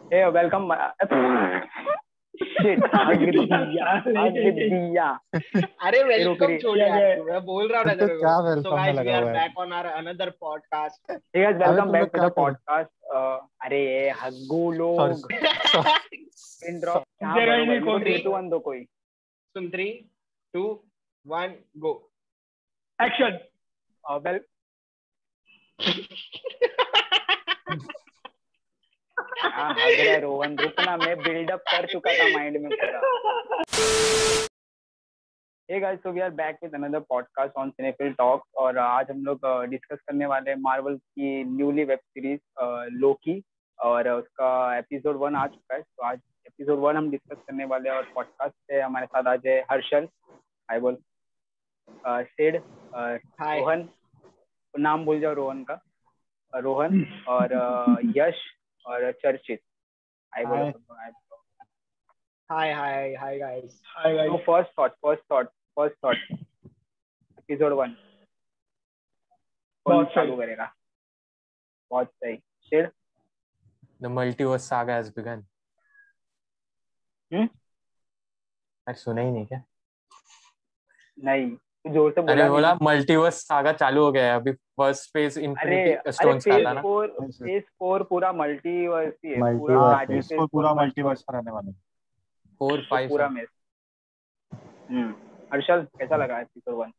Hey, welcome. Shit, हग दिया, हग दिया। अरे रुक वेलकम रही। छोड़ यार, तू मैं बोल रहा हूँ ना तो तेरे को। क्या सो वेलकम में गाइस वी लगा आर हुआ है? Back on our another podcast. Hey guys, अबे welcome तुम back लोग to क्या the कर podcast. अरे ये हग्गू सॉरी लोग पिन ड्रॉप क्या जगह ही बरोबर नहीं मेरे को खोल 3 2 1 दो कोई। सुन 3 2 1 गो। एक्शन। वेल हाँ हग रहा है रोहन, रुकना, मैं बिल्डअप कर चुका था माइंड में पूरा। Hey guys, so we are back with another podcast on Cinephile Talks और आज हम लोग डिस्कस करने वाले हैं मार्वल की न्यूली वेब सीरीज लोकी और उसका एपिसोड 1 आ चुका है। तो आज एपिसोड 1 हम डिस्कस करने वाले हैं और पॉडकास्ट से हमारे साथ आज है हर्षल, हाय बोल, सिड, हाय। रोहन, नाम भूल जाओ रोहन का, रोहन और यश और चर्चित, हाय बोलो हाय। सबको, हाय बोलो। हाय हाय हाय गाइस। हाय तो गाइस। फर्स्ट थॉट एपिसोड 1 कौन बहुत चालू सही। करेगा? बहुत सही। Sid The multiverse saga has begun. अरे सुना ही नहीं क्या? नहीं, तू जोर से बोला अरे नहीं बोला ना। मल्टीवर्स सागा चालू हो गया है अभी। फर्स्ट फेज अरे इन्फिनिटी अरे स्टोन्स का था ना। फेज 4 पूरा मल्टीवर्स ही है, पूरा Multiverse आज ही है। फेज 4 पूरा का मल्टीवर्स का रहने वाला है। 4 तो 5 पूरा 7 में। हर्षल कैसा लगा एपिसोड 1?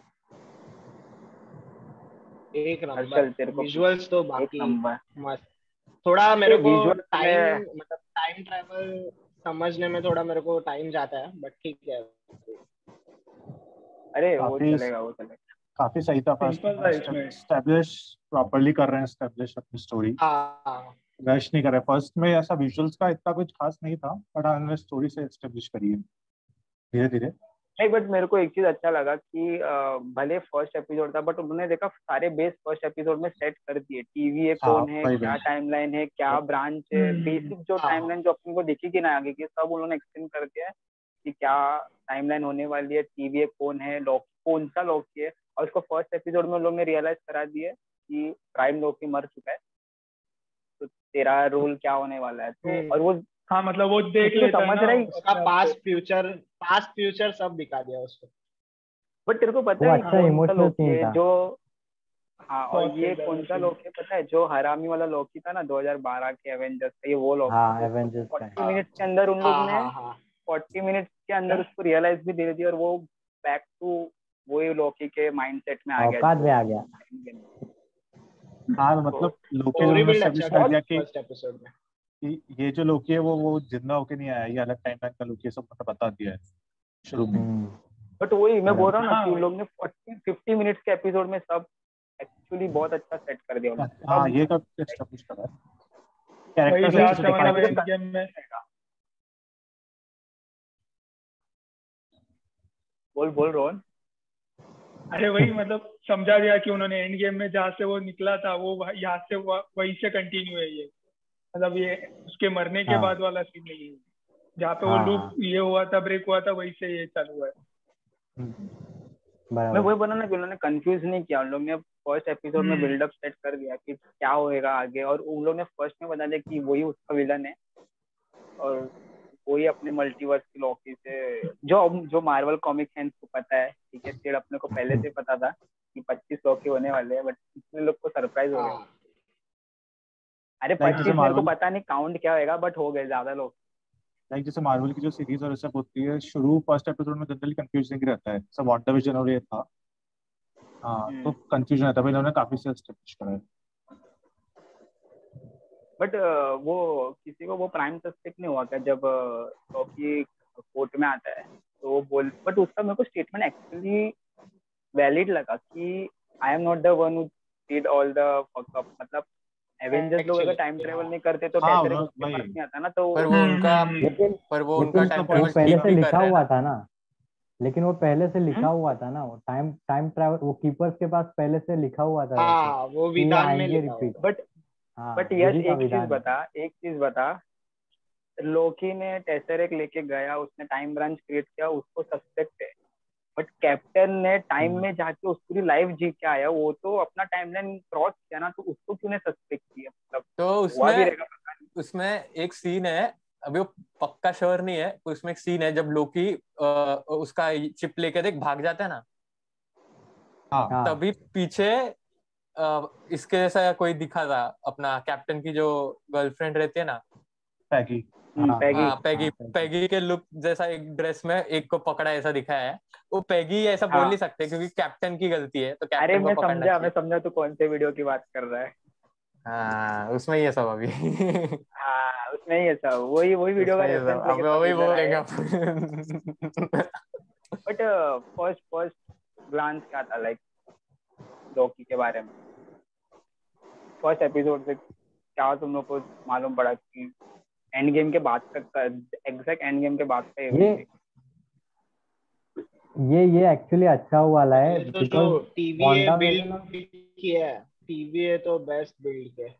एक नंबर। हर्षल तेरे को विजुअल्स तो एक बाकी नंबर। मस्त। थोड़ा मेरे को विजुअल टाइम, में मतलब टाइम ट्रैवल समझने में थोड़ा मेरे को टाइम जाता है, बट ठीक है। अरे वो काफी चलेगा, वो चलेगा। काफी सही था। फर्स्ट सिंपल था इसमें। एस्टेब्लिश प्रॉपर्ली कर रहे हैं, एस्टेब्लिश अपनी स्टोरी, हाँ रश नहीं कर रहे। फर्स्ट में ऐसा विजुअल्स का इतना कुछ खास नहीं था, बट उन्होंने स्टोरी से एस्टेब्लिश करी है धीरे धीरे। नहीं, बट मेरे को एक चीज अच्छा लगा कि भले फर्स्ट एपिसोड था बट उन्होंने देखा सारे बेस फर्स्ट एपिसोड में सेट कर दिए। टीवीए हाँ कौन है, वही क्या वही। टाइमलाइन है, क्या ब्रांच है, बेसिक जो हाँ टाइमलाइन जो अपन को दिखी कि ना आगे की, सब उन्होंने एक्सप्लेन कर दिया है कि क्या टाइमलाइन होने वाली है, टीवीए कौन है, लॉकी कौन सा लॉकी है। और उसको फर्स्ट एपिसोड में उन लोग ने रियलाइज करा दिया कि प्राइम लॉकी मर चुका है, तो तेरा रोल क्या होने वाला है। तो और वो हाँ मतलब वो देख किसी को लेता है समझ ना रही, उसका अपने पास्ट फ्यूचर सब दिखा दिया उसको। बट तेरे को पता वो है अच्छा कौन सा इमोशनल लॉकी सीन है था। जो, हाँ, और बहुत ये सही था कौन वो सा सीन। लॉकी पता है, जो हरामी वाला लॉकी था ना 2012 के एवेंजर्स का, ये वो लॉकी हाँ है। एवेंजर्स का 40 मिनट्स के अंदर उन लोग हाँ ने हाँ हाँ 40 मिनट्स के अंदर उसको रियलाइज भी दे दिया और वो बैक टू वही लॉकी के माइंडसेट में आ गया औकात में जो आ गया। हाँ तो मतलब लोकी स्टोरी उन्होंने बिल्ड एस्टेब्लिश अच्छा कर था दिया फर्स्ट एपिसोड में। कि ये जो लोकी है वो जिंदा होके नहीं आया, ये अलग टाइमलाइन का लोकी है, सब मतलब बता दिया है शुरू में। बट वही मैं बोल रहा हूँ ना कि उन हाँ लोग ने 50 मिनट्स के एपिसोड में सब एक्चुअली बहुत अच्छा सेट कर दिया उन लोग ने। हाँ सब ये कब एस्टेब्लिश करा है, वही कैरेक्टर्स अच्छे से लास्ट लेकिन मतलब डिफाइन अभी तो एंड गेम में। बोल बोल रोहन। अरे वही मतलब समझा दिया कि उन्होंने एंड गेम में जहाँ से वो निकला था वो यहाँ से वहीं से कंटिन्यू है ये। मतलब ये उसके मरने के हाँ बाद वाला सीन नहीं है, जहाँ पे वो हाँ लूप हाँ ये हुआ था, ब्रेक हुआ था, वहीं से ये चालू हुआ है। मैं बराबर। वही बोला ना कि उन्होंने कंफ्यूज नहीं किया, उन लोग ने फर्स्ट एपिसोड में बिल्डअप सेट कर दिया कि क्या होएगा आगे, और उन लोग ने फर्स्ट में बता दिया कि वही उसका विलन है और वही अपने मल्टीवर्स की लॉकी से, जो जो मार्वल कॉमिक फैंस को पता है, ठीक है, स्टिल अपने को पहले से पता था कि 25 लॉकी होने वाले हैं, बट इतने लोग को सरप्राइज हो गया। हाँ अरे लाइक जैसे 25 मेरे को मार्वल पता नहीं काउंट क्या होएगा, बट हो गए ज्यादा लोग। की जो सीरीज और सब होती है, शुरू फर्स्ट एपिसोड में जनरली कंफ्यूजिंग रहता है, सब वांडा विजन और ये था। हाँ तो कंफ्यूजन रहता है, भाई इन्होंने काफी से एस्टेब्लिश करा है। बट वो किसी को वो प्राइम सस्पेक्ट नहीं हुआ क्या जब लॉकी कोर्ट में आता है तो वो बोल, बट उसका मेरे को स्टेटमेंट एक्चुअली वैलिड लगा कि I am not the one who did all the fuck up. मतलब एवेंजर्स लोग अगर टाइम एक्चुअली ट्रेवल हाँ नहीं करते तो हाँ टेसरेक्ट उन्होंने उसके पास वही नहीं आता ना, तो पर वो उनका लेकिन पर वो उनका लेकिन टाइम वो वो ट्रेवल पहले ठीक से भी कर लिखा रहे हैं हुआ ना। था ना। लेकिन वो पहले से लिखा हम्म? हुआ था ना, वो टाइम टाइम ट्रैवल वो कीपर्स के पास पहले से लिखा हुआ था वैसे हाँ वो कि ये विधान में आएंगे लिखा हुआ रिपीट। था। बट हाँ यश विधि का एक चीज विधान है। बता, एक चीज बता, लोकी ने टेसरेक्ट लेके गया, उसने टाइम ब्रांच क्रिएट किया, उसको सस्पेक्ट है, बट कैप्टन ने टाइम में जाके उस पूरी लाइफ जी के आया, वो तो अपना टाइमलाइन क्रॉस किया ना, तो उसको क्यों ने सस्पेक्ट किया? मतलब तो हुआ भी उसमें रहेगा पता नहीं। उसमें एक सीन है, अभी वो पक्का श्योर नहीं है, उसमें एक सीन है जब लोकी उसका चिप लेके देख भाग जाता है ना, हाँ तभी पीछे इसके जैसा कोई दिखा था, अपना कैप्टन की जो गर्लफ्रेंड रहती है ना, पैगी। पैगी। हाँ पैगी, पैगी के लुक जैसा एक ड्रेस में एक को पकड़ा ऐसा दिखाया है। वो पैगी ऐसा बोल हाँ। नहीं सकते क्योंकि कैप्टन की गलती है, तो अरे कैप्टन को मैं पकड़ना समझा चाहिए। तू कौन से वीडियो की बात कर रहा है। हाँ उसमें ये सब अभी हाँ उसमें ही है सब, वही वही वीडियो का उसमें ये सब रेफरेंस लेके अभी सब वही इधर बोलेंगे आए। अपन। बट फर्स्ट फर्स्ट ग्लांस क्या था लाइक लॉकी के बारे में, फर्स्ट एपिसोड से क्या तुम लोग को मालूम पड़ा कि एंड गेम के बाद का, एग्जैक्ट एंड गेम के बाद का इवेंट है। ये एक्चुअली अच्छा वाला है ये तो जो बिकॉज टीवीए WandaVision बिल्ड किया है, टीवीए तो बेस्ट बिल्ड किया है।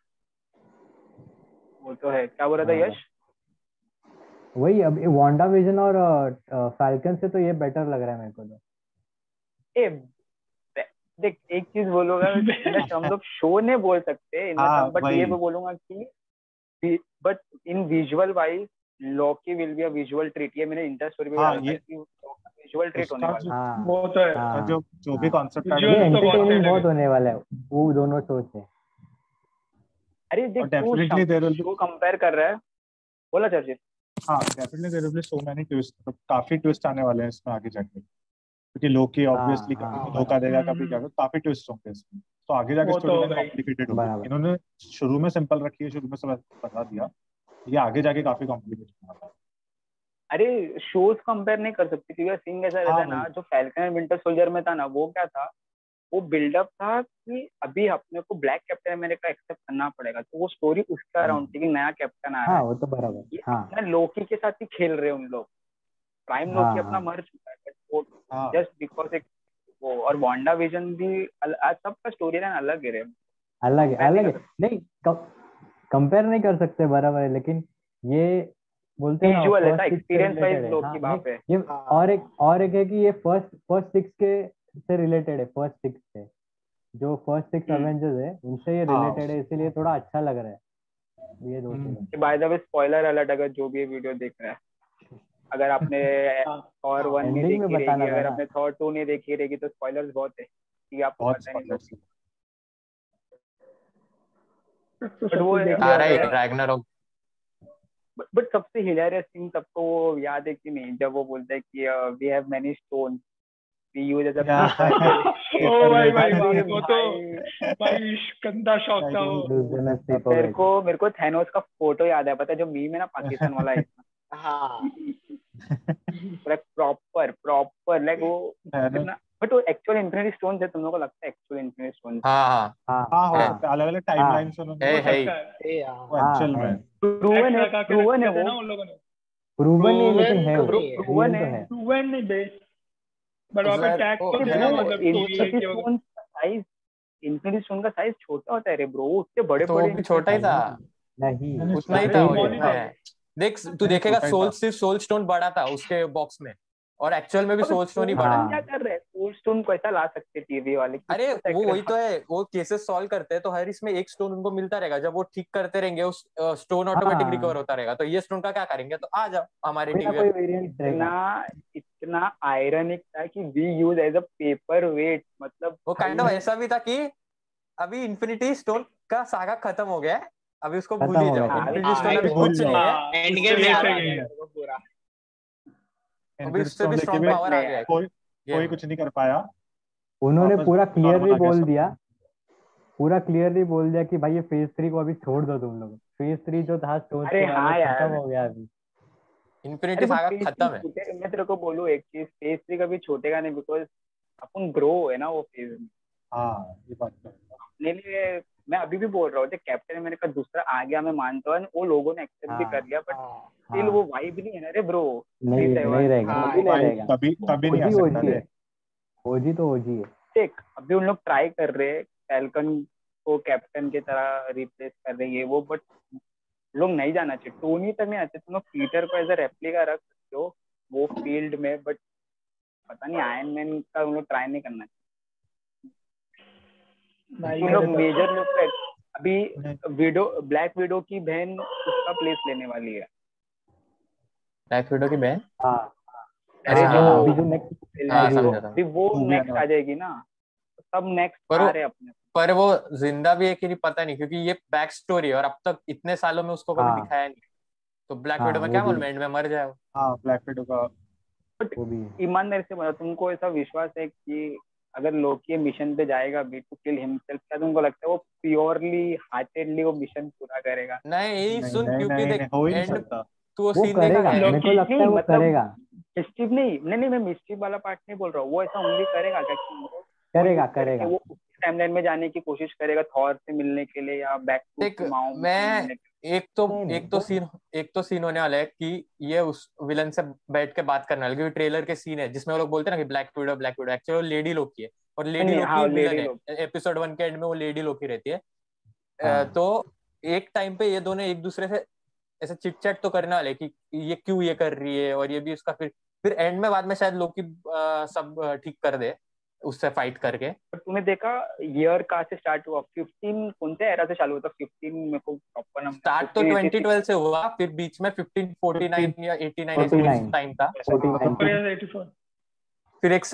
वो तो है। क्या बोल रहा था यश? वही अब WandaVision और फैल्कन से तो ये बेटर लग रहा है मेरे को तो। ए देख एक चीज बोलूंगा, हम लोग शो नहीं बोल सकते हाँ, बट वही। ये भी बोलूंगा कि but in visual wise Loki will be a visual treat. ये मैंने इंटर स्टोरी में हाँ, डाला था ये कि विजुअल ट्रीट होने उसका वाला है। हाँ वो तो है। हाँ जो जो भी हाँ। कॉन्सेप्ट ये Visuals तो बहुत एंटरटेनिंग तगड़े बहुत हैं। होने वाला है वो दोनों शो से। अरे देख और तू definitely there will show compare कर रहा है, बोला चर्चित। हाँ definitely there will be so many twist, काफी ट्विस्ट आने वाले हैं इसमें आगे जाके, क्योंकि लोकी ऑब्वियसली हाँ कभी हाँ को धोखा देगा, कभी हम्म, क्या, काफी ट्विस्ट होंगे इसमें। तो आगे जाके वो तो स्टोरी लाइन होगा ही। कॉम्प्लिकेटेड होगी। बराबर। इन्होंने शुरू में सिंपल रखी है, शुरू में सब बता दिया, ये आगे जाके काफी कॉम्प्लिकेटेड होगा। अरे शोज कंपेयर नहीं कर सकते क्योंकि सीन ऐसा रहता हाँ है ना, वही। जो फैल्कन एंड विंटर सोल्जर में था ना, वो क्या था, वो बिल्डअप था कि अभी अपने को ब्लैक कैप्टन अमेरिका एक्सेप्ट करना पड़ेगा, तो वो स्टोरी उसका अराउंड थी कि नया कैप्टन आ रहा हाँ है। वो तो बराबर। ये हाँ अपना लोकी के साथ ही खेल रहे हैं उन लोग। प्राइम हाँ लोकी अपना हाँ मर चुका है, बट वो हाँ जस्ट बिकॉज एक वो, और वांडा विजन भी आज सबका स्टोरी लाइन अलग है, अलग है कंपेयर नहीं अलग कर है। सकते। नहीं कंपेयर नहीं कर सकते, बराबर है, लेकिन ये बोलते हैं ना विजुअल फर्स्ट ऐसा सिक्स से एक्सपीरियंस रिलेटेड वाइज है। हाँ लोकी नहीं बाप है। ये हाँ और एक है कि ये फर्स्ट सिक्स के से रिलेटेड है, फर्स्ट सिक्स से जो फर्स्ट सिक्स एवेंजर्स है उनसे ये हाँ। रिलेटेड है, इसीलिए थोड़ा अच्छा लग रहा है ये दो season. By the way spoiler alert, अगर जो भी वीडियो देख रहा है, अगर आपने हाँ थॉर 1 नहीं एंडिंग में देखी रहेगी, बताना था अगर ना। आपने थॉर 2 नहीं देखी रहेगी, तो स्पॉयलर्स बहुत है कि आपको बहुत पता नहीं spoilers लोगी। तो बट सब वो कुछ देख आ लिया रहा है था। रैग्नारोक। बट सबसे हिलेरियस थिंग सबको वो याद है कि नहीं, जब वो बोलता है कि we have many stones we use as a paper. ओ भाई भाई अरे वो तो भाई भाई गंदा शौक था वो। मेरे को थैनोस का फोटो याद है, पता है जो मीम है ना पाकिस्तान वाला है, हाँ प्रॉपर प्रॉपर लाइक वो है ना? कितना। बट वो एक्चुअल इन्फिनिटी स्टोन है, तुम लोगों को लगता है एक्चुअल इन्फिनिटी स्टोन? हाँ हाँ हाँ हाँ हो है सकता है, अलग अलग टाइमलाइंस उन्होंने हो है सकता है। ए यार वो हाँ एक्चुअल है में। प्रूवन है, लगा के रख प्रूवन है दिया था वो, ना उन लोगों ने। प्रूवन नहीं लेकिन है वो, नहीं है। प्रूवन रियल तो है। है। प्रूवन नहीं बे, बट वहाँ पे शायद टैग वो तो थे है ना, वो। मतलब स्टोरी है इन्फिनिटी कि स्टोन का साइज, इन्फिनिटी स्टोन का साइज छोटा होता है रे ब्रो, उससे बड़े तो वो बड़े भी छोटा ही था, नहीं मैंने उतना ही छोटा था ही वो स्मॉल ही जितना था है। वो। देख तू नहीं, देखेगा छोटा ही सोल, था। सिर्फ सोल स्टोन बड़ा था उसके बॉक्स में, और एक्चुअल में भी अब सोल स्टोन ही सोल बड़ा स्टोन है। क्या हाँ कर रहे हैं, सोल स्टोन को ऐसा ला सकते टीवी वाले, अरे किसको वो वही तो सेक्रीफाइस? है, वो केसेस सॉल्व करते हैं तो हर इसमें एक स्टोन उनको मिलता रहेगा, जब वो ठीक करते रहेंगे उस स्टोन ऑटोमेटिक रिकवर हाँ होता रहेगा, तो ये स्टोन का क्या करेंगे, तो आ जाओ हमारे कोई ना टीवी कोई पे। वेरिएंट इतना रहेगा। इतना आयरनिक था कि we use as a paperweight, मतलब वो काइंड ऑफ भाई ऐसा भी था कि अभी इन्फिनिटी स्टोन का सागा खत्म हो गया है, अभी उसको भूल खत्म ही हो जाओ, गया। इन्फिनिटी हाँ स्टोन एंड अभी भूल कुछ जाओ। नहीं है, हाँ एंड उससे गेम याद लेके आ गए। गया मेरे को पूरा। अभी इन्फिनिटी उससे स्टोन भी लेके स्ट्रॉन्ग भी पावर आ गया है कोई गेम कोई में। कुछ नहीं कर पाया, उन्होंने वापस पूरा नॉर्मल क्लियरली आ गया बोल सब। दिया, पूरा क्लियरली बोल दिया कि भाई ये फेज 3 को अभी छोड़ दो तुम लोग, फेज 3 जो था स्टोन अरे के बाद वो हाँ खत्म यार। हो गया अभी। अरे infinity but saga phase three खत्म है। छूटे, मैं तेरे को बोलूँ एक चीज, फेज 3 कभी छूटेगा नहीं, बिकॉज अपन ग्रो है ना वो फेज में। हाँ ये बात तो है। अपने लिए मैं अभी भी बोल रहा हूँ, कैप्टन अमेरिका दूसरा आ गया, मैं मानता हूँ, वो लोगों ने एक्सेप्ट भी कर हाँ लिया, बट हाँ स्टिल वो हाँ वाइब नहीं है ना रे ब्रो। नहीं रहेगा, हाँ कभी नहीं भाई रहेगा। कभी कभी नहीं आ ओजी सकता ओजी रे। है, ओजी तो ओजी है। देख अभी उन लोग ट्राई कर रहे हैं फैल्कन को कैप्टन की तरह रिप्लेस कर रहे हैं ये वो, बट लोग नहीं जाना चाहिए, टोनी तक नहीं आते, तुम लोग पीटर को एज अ रेप्लिका रख सकते हो वो फील्ड में, बट पता नहीं आयरन मैन का उन लोग ट्राई नहीं करना चाहिए, नहीं क्योंकि लोग करे तो मेजर लोग पे अभी ब्लैक विडो की बहन उसका प्लेस लेने वाली है। ब्लैक विडो की बहन? हाँ अरे हाँ, जो अभी जो नेक्स्ट फिल्म हाँ, है समझा था। अभी वो Movie नेक्स्ट आने आ जाएगी ना, सब नेक्स्ट पर आ वो रहे हैं अपने। पर वो जिंदा भी है कि नहीं पता नहीं, क्योंकि ये बैक स्टोरी है और अब तक इतने सालों में उसको कभी हाँ दिखाया नहीं। तो ब्लैक हाँ विडो में वो क्या भी मालूम है, एंड में मर जाए वो। हाँ ब्लैक विडो का बट वो भी है। ईमानदारी से बताओ, तुमको ऐसा विश्वास है कि अगर लोकी मिशन पे जाएगा बी टू किल हिमसेल्फ, क्या तुमको लगता है वो प्योरली हार्टेडली वो मिशन पूरा करेगा? नहीं नहीं सुन, नहीं क्योंकि नहीं देख नहीं, हो ही नहीं एंड सकता। तू वो वो सीन देखा करेगा, क्या मेरे एंड? को लगता है वो मतलब करेगा मिस्टीव नहीं, मैं मिस्टीव वाला पार्ट नहीं बोल रहा हूँ, वो ऐसा ओनली करेगा क्या कि वो करेगा यूज करके करेगा वो टाइमलाइन में जाने की कोशिश करेगा थॉर से मिलने के लिए या बैक टू देख माओ से मैं मिलने के नहीं नहीं एक तो सीन होने वाला है कि ये उस विलन से बैठ के बात करने वाला है, क्योंकि ट्रेलर के सीन है जिसमें वो लोग बोलते हैं ना कि ब्लैक विडो एक्चुअली वो लेडी लोकी है और लिए। लेडी नहीं, लोकी हाँ विलन लेडी है। लोग। एपिसोड 1 के एंड में वो लेडी लोकी रहती है। हाँ तो एक टाइम पे ये दोनों एक दूसरे से ऐसे चिट चैट तो करने वाले कि ये क्यों ये कर रही है, और ये भी उसका फिर एंड में बाद में शायद लोकी सब ठीक कर दे उससे फाइट करके। पर तूने देखा ईयर कहाँ से स्टार्ट हुआ? 15 कौन से एरा से चालू होता? 15 मेरे को प्रॉपर नंबर स्टार्ट तो 2012 से हुआ, फिर बीच में 1549 या 89 ऐसे कुछ 49 टाइम था। 49 84। फिर एक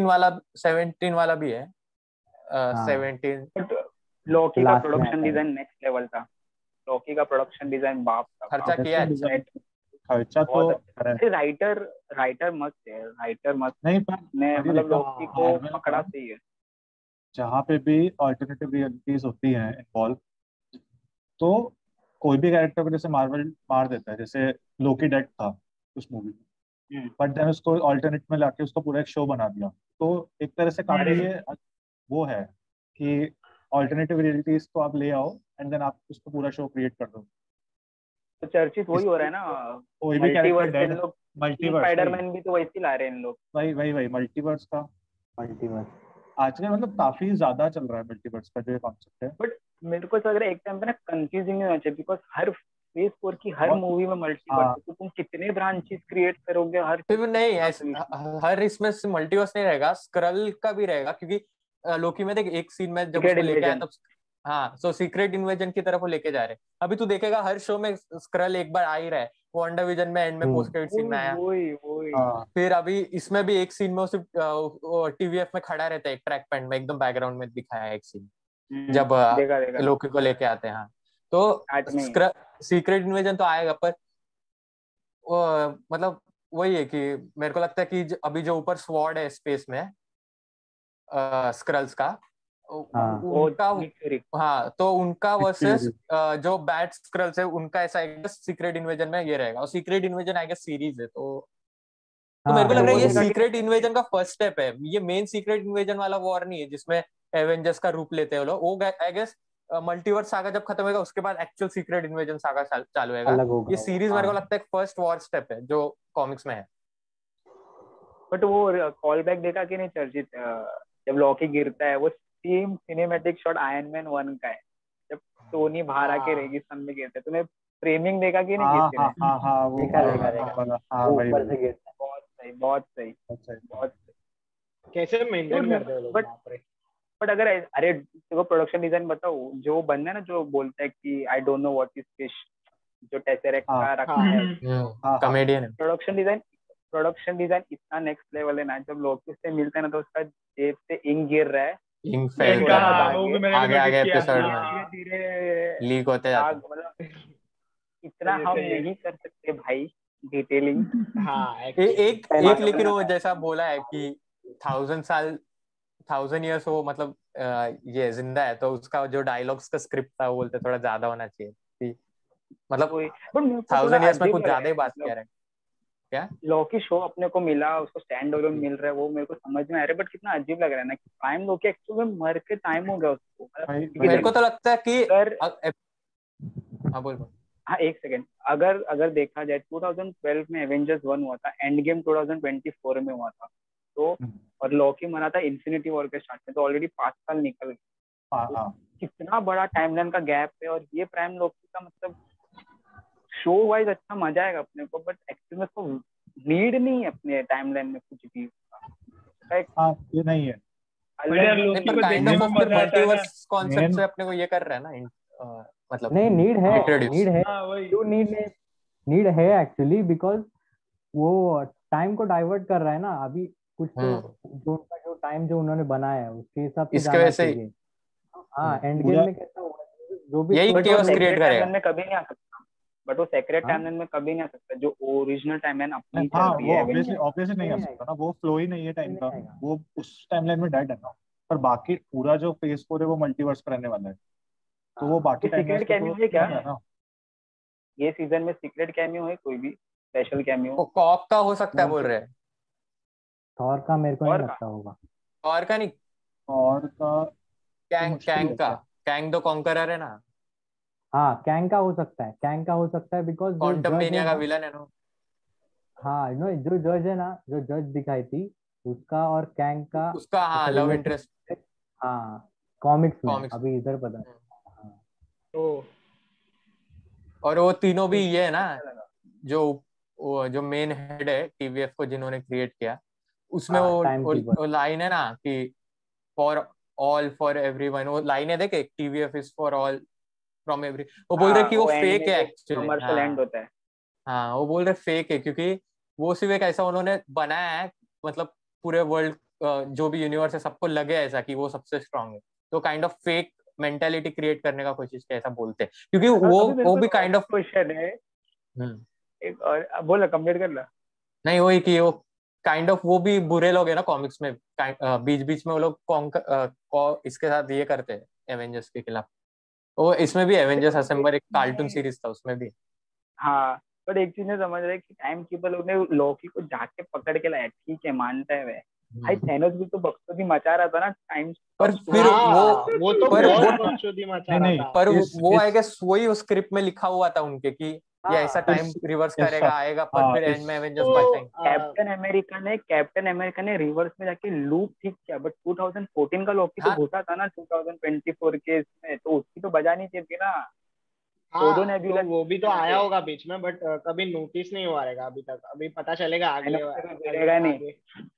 17 वाला भी है। हाँ 17 बट लॉकी का लास्ट में प्रोडक्शन आता है डिजाइन नेक्स्ट लेवल था। लॉकी का प्रोडक्शन डिजाइन बाप था खर्चा बाप। किया है। डिजाइन खर्चा तो बहुत अच्छा। करा है। अरे राइटर मस्त है, राइटर मस्त नहीं पर ने अभी मतलब देखो लॉकी को मार्वल पकड़ा का सही है। जहाँ पे भी ऑल्टरनेटिव रियलिटीज होती हैं इन्वॉल्व, तो कोई भी कैरेक्टर को जैसे मार्वल मार देता है, जैसे लोकी डेड था उस मूवी में, हम्म। बट देन उसको ऑल्टरनेट में लाके उसको पूरा एक शो बना दिया। तो एक तरह से काफी ये वो है कि ऑल्टरनेटिव रियलिटीज को आप ले आओ एंड देन आप उसको पूरा शो क्रिएट कर दो। तो चर्चित वही हो रहा है ना, कोई भी कैरेक्टर मल्टीवर्स। इन डेड, लोग मल्टीवर्स स्पाइडरमैन भी तो वैसे ही ला रहे हैं इन लोग। वही मल्टीवर्स का मल्टीवर्स आजकल मतलब काफी ज्यादा चल रहा है मल्टीवर्स का जो ये कॉन्सेप्ट है। बट मेरे को ऐसा लग रहा है एक टाइम पे ना कंफ्यूजिंग नहीं होना चाहिए, बिकॉज हर फेज 4 की हर और मूवी में मल्टीवर्स हाँ है, तो तुम कितने ब्रांचेस क्रिएट करोगे हर चीज फिर का नहीं पूरा ऐसे solution? हर इसमें मल्टीवर्स नहीं रहेगा, स्क्रल का भी रहेगा, क्योंकि लोकी में देख एक सीन में जब सीक्रेट उसको लेके आया इन्वेजन। तब हाँ, सो सीक्रेट इन्वेजन की तरफ वो लेके जा रहे हैं। अभी तू देखेगा हर शो में स्क्रल एक बार आ ही रहा है। वो WandaVision में एंड में पोस्ट क्रेडिट सीन में आया। वही हाँ फिर अभी इसमें भी एक सीन में वो सिर्फ TVF में खड़ा रहता है, एक ट्रैक पैंट में एकदम बैकग्राउंड में दिखाया है एक सीन जब देखा लोकी को लेके आते हैं। हाँ, तो आज में। सीक्रेट इन्वेजन तो आएगा, पर मतलब वही है कि मेरे को लगता है कि अभी जो ऊपर स्वॉर्ड है स्पेस में स्क्रल्स का हाँ उनका, हाँ तो उनका वर्सेस theory। जो बैट स्क्रल्स है उनका ऐसा सीक्रेट इन्वेजन में ये रहेगा। और सीक्रेट इन्वेजन आएगा सीरीज है, तो मेरे को हाँ लग रहा है ये देखा कि सीक्रेट इन्वेजन का फर्स्ट स्टेप है। ये मेन सीक्रेट इन्वेजन वाला वॉर नहीं है जिसमें एवेंजर्स का रूप लेते हैं लोग। वो आई गेस मल्टीवर्स सागा जब खत्म होगा उसके बाद एक्चुअल सीक्रेट इन्वेजन सागा चालू होगा। अलग होगा ये सीरीज मेरे को हाँ लगता है फर्स्ट वॉर स्टेप है जो कॉमिक्स में है। बट वो कॉल बैक देखा कि नहीं चर्चित? जब लॉकी गिरता है वो same cinematic shot Iron Man 1 का है, जब टोनी बाहर आके रेगिस्तान में गिरता है। तूने फ्रेमिंग देखा कि नहीं हाँ किसी हाँ ने? हाँ हाँ वो देखा हाँ, देखा हाँ, देखा वाला, हाँ वो वही ऊपर वही से गिरता है। बहुत सही, बहुत सही, अच्छा बहुत सही। कैसे मेंटेन करते हो लोग बट बाप रे। बट अगर अरे देखो प्रोडक्शन डिजाइन बताओ, जो बंदा है ना जो बोलता है कि I don't know what is fish, जो टेसरेक्ट हाँ का रखा हाँ है, हाँ हाँ कॉमेडियन है। प्रोडक्शन डिजाइन इतना नेक्स्ट लेवल है ना। जब लोग उससे मिलता है ना तो उसका जेब से इंक गिर रहा है, इंक थोड़ा फैलता सा है हाँ वो भी आगे मैंने भी आगे नोटिस आगे किया एपिसोड हाँ में, धीरे धीरे लीक होते जाता है। मतलब इतना हम सही है। नहीं कर सकते भाई डिटेलिंग। हाँ एक पहले एक लेकिन वो जैसा बोला है कि 1000 years वो मतलब ये जिंदा है, तो उसका जो डायलॉग्स का स्क्रिप्ट था वो बोलते थोड़ा ज्यादा होना चाहिए कि मतलब बट मेरे को थोड़ा 1000 years में अजीब कुछ लग रहा ज्यादा है, ही बात मतलब किया है क्या। लॉकी शो अपने को मिला, उसको स्टैंड अलोन मिल रहा है, वो मेरे को समझ में आ रहा है। बट कितना अजीब लग रहा है ना कि प्राइम लॉकी एक्चुअली में मर के टाइम हो गया उसको, मतलब भाई क्योंकि मेरे देख, को तो लगता है कि अगर हाँ बोल। हाँ एक सेकेंड, अगर देखा जाए 2012 में एवेंजर्स 1 हुआ था, एंड गेम 2024 में हुआ था, तो और लॉकी मरा था इन्फिनिटी वॉर के स्टार्ट में, तो ऑलरेडी 5 साल निकल गए। हाँ तो हाँ कितना बड़ा टाइमलाइन का गैप है। और ये प्राइम लॉकी का मतलब शो वाइज अच्छा मजा आएगा अपने को, बट एक्चुअली में उसको नीड नहीं है अपने टाइमलाइन में कुछ भी एक हाँ ये नहीं है बट यार अलग ही नहीं लोकी पर को काइंड देखने ऑफ में वो फिर मजा आता है ना। मल्टीवर्स कॉन्सेप्ट मेन से अपने को ये कर रहा है ना मतलब नहीं, नीड है, introduce. नीड है, हाँ वही क्यों नीड है एक्चुअली, बिकॉज वो टाइम को डाइवर्ट कर रहा है ना अभी, कुछ तो जो उनका जो टाइम जो उन्होंने बनाया है उसके हिसाब से इसके जाना वजह से चाहिए। हाँ, एंड गेम पूरा में कैसा हुआ, जो भी यही बट वो chaos create सेक्रेट करेगा। टाइमलाइन में कभी नहीं आ सकता, बट वो सेक्रेट हाँ, टाइमलाइन में कभी नहीं आ सकता, जो ओरिजिनल टाइमलाइन अपनी हाँ, चल रही वो है ऑब्वियसली एवेंजर। ऑब्वियसली नहीं आ नहीं सकता आएगा, ना, वो फ्लो ही नहीं है टाइम का, नहीं आएगा। वो उस टाइमलाइन में डेड है ना। पर बाकी पूरा जो फेज 4 है वो मल्टीवर्स पर रहने वाला है, तो वो हाँ, बाकी ये टाइमलाइंस सीक्रेट को तो कैमियो है क्या? नहीं है ना। ये सीजन में सीक्रेट कैमियो है कोई भी स्पेशल कैमियो? वो कॉक का हो सकता है बोल रहे हैं। थॉर का मेरे को नहीं और का लगता होगा। और का नहीं, और का तो कैंग मुश्किल कैंग है का, क्या। कैंग द कॉन्करर है ना, हाँ, कैंग का हो सकता है, कैंग का हो सकता है, बिकॉज जो क्वांटम जज है मेनिया का ना, विलन है ना। हाँ नो, जो जज है ना, जो जज दिखाई थी, उसका और कैंग का उसका हाँ ऐसा लव रिलेशन, इंटरेस्ट हाँ, कॉमिक्स में कॉमिक्स। अभी इधर पता। हाँ, ओ और वो तीनों भी ये है ना, अच्छा लगा। जो मेन हेड है टीवीएफ को जिन्होंने क्रिएट किया, उसमें हाँ, टाइम कीपर। वो लाइन है ना कि फॉर ऑल फॉर एवरीवन, वो लाइन है देखे, TVF is for all from every, वो बोल रहे हाँ कि वो वो एंड फेक में है जो एक्चुअली। कमर्शियल एंड हाँ होता है। हाँ, वो बोल रहे फेक है क्योंकि वो सिर्फ एक ऐसा उन्होंने बनाया है, मतलब पूरे वर्ल्ड जो भी यूनिवर्स है सबको लगे ऐसा कि वो सबसे स्ट्रांग है, तो kind of fake mentality create करने का कोशिश किया, ऐसा बोलते हैं, क्योंकि अभी मेरे वो को भी एक और काइंड ऑफ क्वेश्चन है, एक और बोला कंप्लीट कर ला। नहीं, वही कि वो काइंड ऑफ वो भी बुरे लोग है ना कॉमिक्स में, बीच बीच में वो लोग इसके साथ ये करते हैं एवेंजर्स के खिलाफ। वो इसमें भी एवेंजर्स असेंबल एक कार्टून सीरीज था, उसमें भी। हाँ, पर एक चीज नहीं समझ रहे कि टाइम कीपर लोग ने लॉकी को जाके पकड़ के लाया, ठीक है मानता है वे, भाई थैनोस भी तो बकचोदी मचा रहा था ना टाइम पर फिर स्टोरी। हाँ, वो तो पर बहुत वो बकचोदी मचा नहीं रहा नहीं, था। पर इस वो आई इस गेस वही उस स्क्रिप्ट में लिखा हुआ था उनके कि ये ऐसा हाँ, टाइम रिवर्स इस करेगा सब आएगा, पर हाँ फिर एंड इस में एवेंजर्स तो बचाएंगे। कैप्टन अमेरिका ने रिवर्स में जाके लूप ठीक किया, बट 2014 का लॉकी तो हाँ घुसा था ना 2024 के इसमें, तो उसकी तो बजा नहीं चाहिए थी ना। दो हाँ, तो नेबुला वो भी तो यहाँ आया पे, होगा बीच में, बट कभी नोटिस नहीं हुआ रहेगा अभी तक, अभी पता चलेगा आगे थैनोस से तो गिरेगा नहीं। आगे।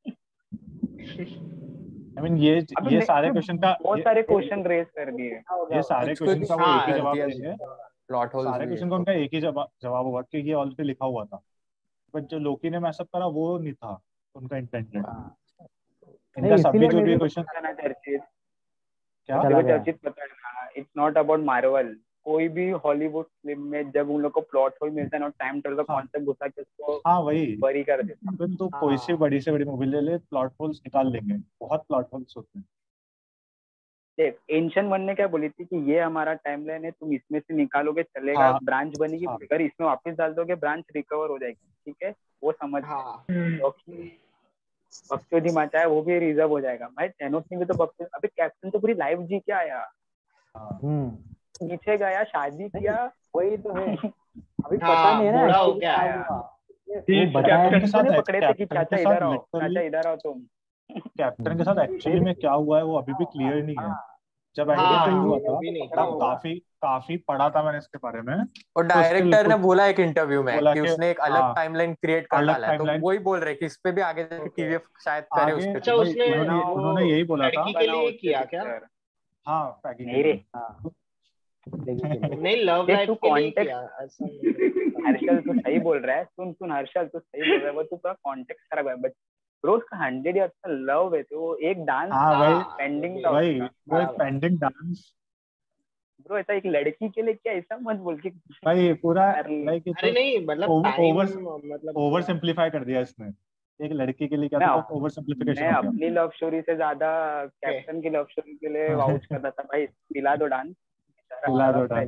आई मीन ये सारे क्वेश्चन का बहुत सारे क्वेश्चन रेज कर दिए। ये सारे कुछ कुछ क्वेश्चन का वो एक ही हाँ, जवाब गलतियां, देंगे। प्लॉट होल्स सारे भी है क्वेश्चन का तो। उनका एक ही जवाब होगा कि ये ऑलरेडी लिखा हुआ था, बट जो लोकी ने मैसअप करा वो नहीं था उनका इंटेंडेड। हाँ, इनका नहीं सभी इसीलिए जो मे भी भी क्वेश्चन पता ना चर्चित, क्या। चला देखो गया। चर्चित पता है ना, इट्स नॉट अबाउट मार्वल। कोई भी हॉलीवुड फिल्म में जब उन लोग को प्लॉट होल मिलता है ना, टाइम ट्रेवल का हाँ कॉन्सेप्ट घुसा के उसको हाँ वही। बरी कर देता। अबे तो कोई हाँ, से बड़ी मूवी ले ले, प्लॉट होल्स निकाल लेंगे, बहुत प्लॉट होल्स होते हैं। देख एंशन वन ने क्या बोली थी कि ये हमारा टाइमलाइन है, तुम इसमें से निकालोगे चलेगा, हाँ ब्रांच बनेगी, हाँ अगर इसमें वापस डाल दोगे ब्रांच रिकवर हो जाएगी, ठीक है वो समझ गए। हाँ, क्योंकि बकचोदी मचा है वो भी रिजर्व हो जाएगा भाई, थैनोस ने भी तो बकचोदी, अबे कैप्टन तो पूरी लाइफ जी के आया, हाँ पीछे गया शादी नहीं, किया। वही तो है, अभी पता नहीं हाँ, है ना बूढ़ा एक्चुअली होके क्या आया। हुआ, वो ठीक बताया कैप्टन नहीं। के उसको नहीं साथ पकड़े थे कि कैप्टन के चाचा साथ इधर आओ, लिटरली चाचा इधर आओ तुम। कैप्टन के साथ एक्चुअली में क्या हुआ है वो अभी भी क्लियर नहीं है। हाँ, जब एंड गेम हाँ, रिलीज हुआ वो था भी नहीं पकड़ा तब क्लियर होगा। हुआ। काफी पढ़ा था मैंने इसके बारे में, और तो स्टिल डायरेक्टर ने कुछ बोला एक इंटरव्यू में बोला कि कि उसने एक अलग हाँ टाइमलाइन क्रिएट कर अलग डाला है, तो टाइमलाइन वही बोल रहे कि इस पे भी आगे जाके ओके। टीवीएफ शायद करे आगे। उस पे अच्छा, कुछ। वही उसने उन्होंने बनाओ वो उन्होंने यही बोला था। लड़की के बनाओ लिए उस पे किया क्या? पिक्चर। हाँ पैकी के नहीं रे, लिए। हाँ, लेगी के लिए। नहीं, लव देख लाइफ तू के लिए कॉन्टेक्स्ट, किया, ऐसा मुझे पता था। हर्षल तू सही बोल रहा है, सुन सुन हर्षल तू सही बोल रहा है, वो तू पूरा कॉन्टेक्स्ट खराब है, बट ब्रो उसका 100 ईयर्स का लव है, तो वो एक डांस हाँ वही हाँ, वो पेंडिंग भी था है। वही उसका। वो एक हाँ पेंडिंग डांस। ब्रो ऐसा एक लड़की के लिए क्या, ऐसा मत बोल के भाई पूरा कर ले। लाइक ये अरे तो नहीं, मतलब टाइम, ओवर मतलब ओवर पूरा। सिंप्लीफाई कर दिया इसने। एक लड़की के लिए क्या मैं तो ओवर सिंप्लीफिकेशन मैं हो गया। अपनी लव स्टोरी से ज्यादा ओके। कैप्टन की लव स्टोरी के लिए वाउच कर रहा था भाई, पिला दो डांस, बेचारा पिला दो तड़प रहा है, डांस।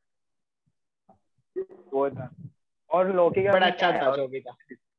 वो था। और लोकी के बड़ा में अच्छा क्या है, था और जो भी था।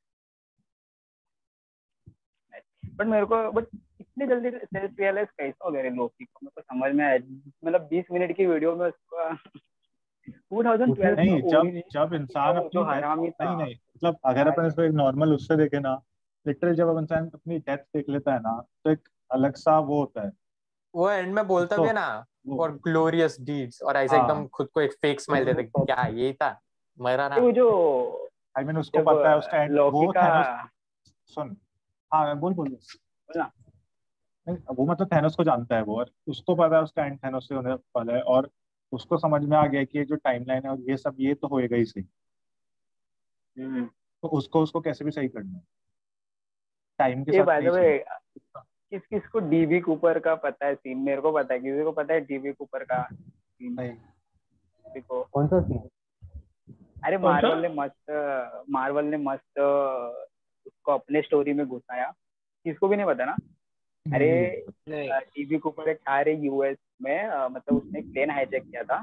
बट मेरे को बट इतनी जल्दी सेल्फ रियलाइज कैसे हो गया लोकी को, मेरे को समझ में आया, मतलब 20 मिनट की वीडियो में उसका उसने 2012 नहीं, का जब ओरिजिन जब इंसान जो अपनी डेथ, हरामी था। नहीं नहीं मतलब अगर अपन इसको एक नॉर्मल उससे देखे ना, लिटरली जब अब इंसान अपनी डेथ देख लेता है ना तो एक अलग सा वो होता है। वो एंड में बोलता भी तो है ना, वो फॉर ग्लोरियस डीड्स, और ऐसे एकदम हाँ खुद को एक फेक स्माइल देते, क्या यही था, मरा ना। वो जो आई मीन उसको जब पता है उसका एंड लौकी वो का, थैनोस। सुन, हाँ बोल बोल। बोला नहीं, वो मतलब थैनोस को जानता है वो, और उसको पता है उसका एंड थैनोस से होने वाला है, और उसको समझ में आ गया कि ये जो टाइमलाइन है और ये सब ये तो होएगा ही सही, तो उसको उसको कैसे भी सही करना है टाइम के ये साथ बाय द नहीं वे, चलना। किस किस को डीबी कूपर का पता है सीन? मेरे को पता है, किसी को पता है डीबी कूपर का सीन? नहीं किसी को? कौन सा सीन? अरे कौन सा? मार्वल ने मस्त उसको अपने स्टोरी में घुसाया, किसको भी नहीं पता ना। अरे नहीं। डीबी कूपर एक था रे यूएस में, मतलब उसने एक प्लेन हाईजैक किया था,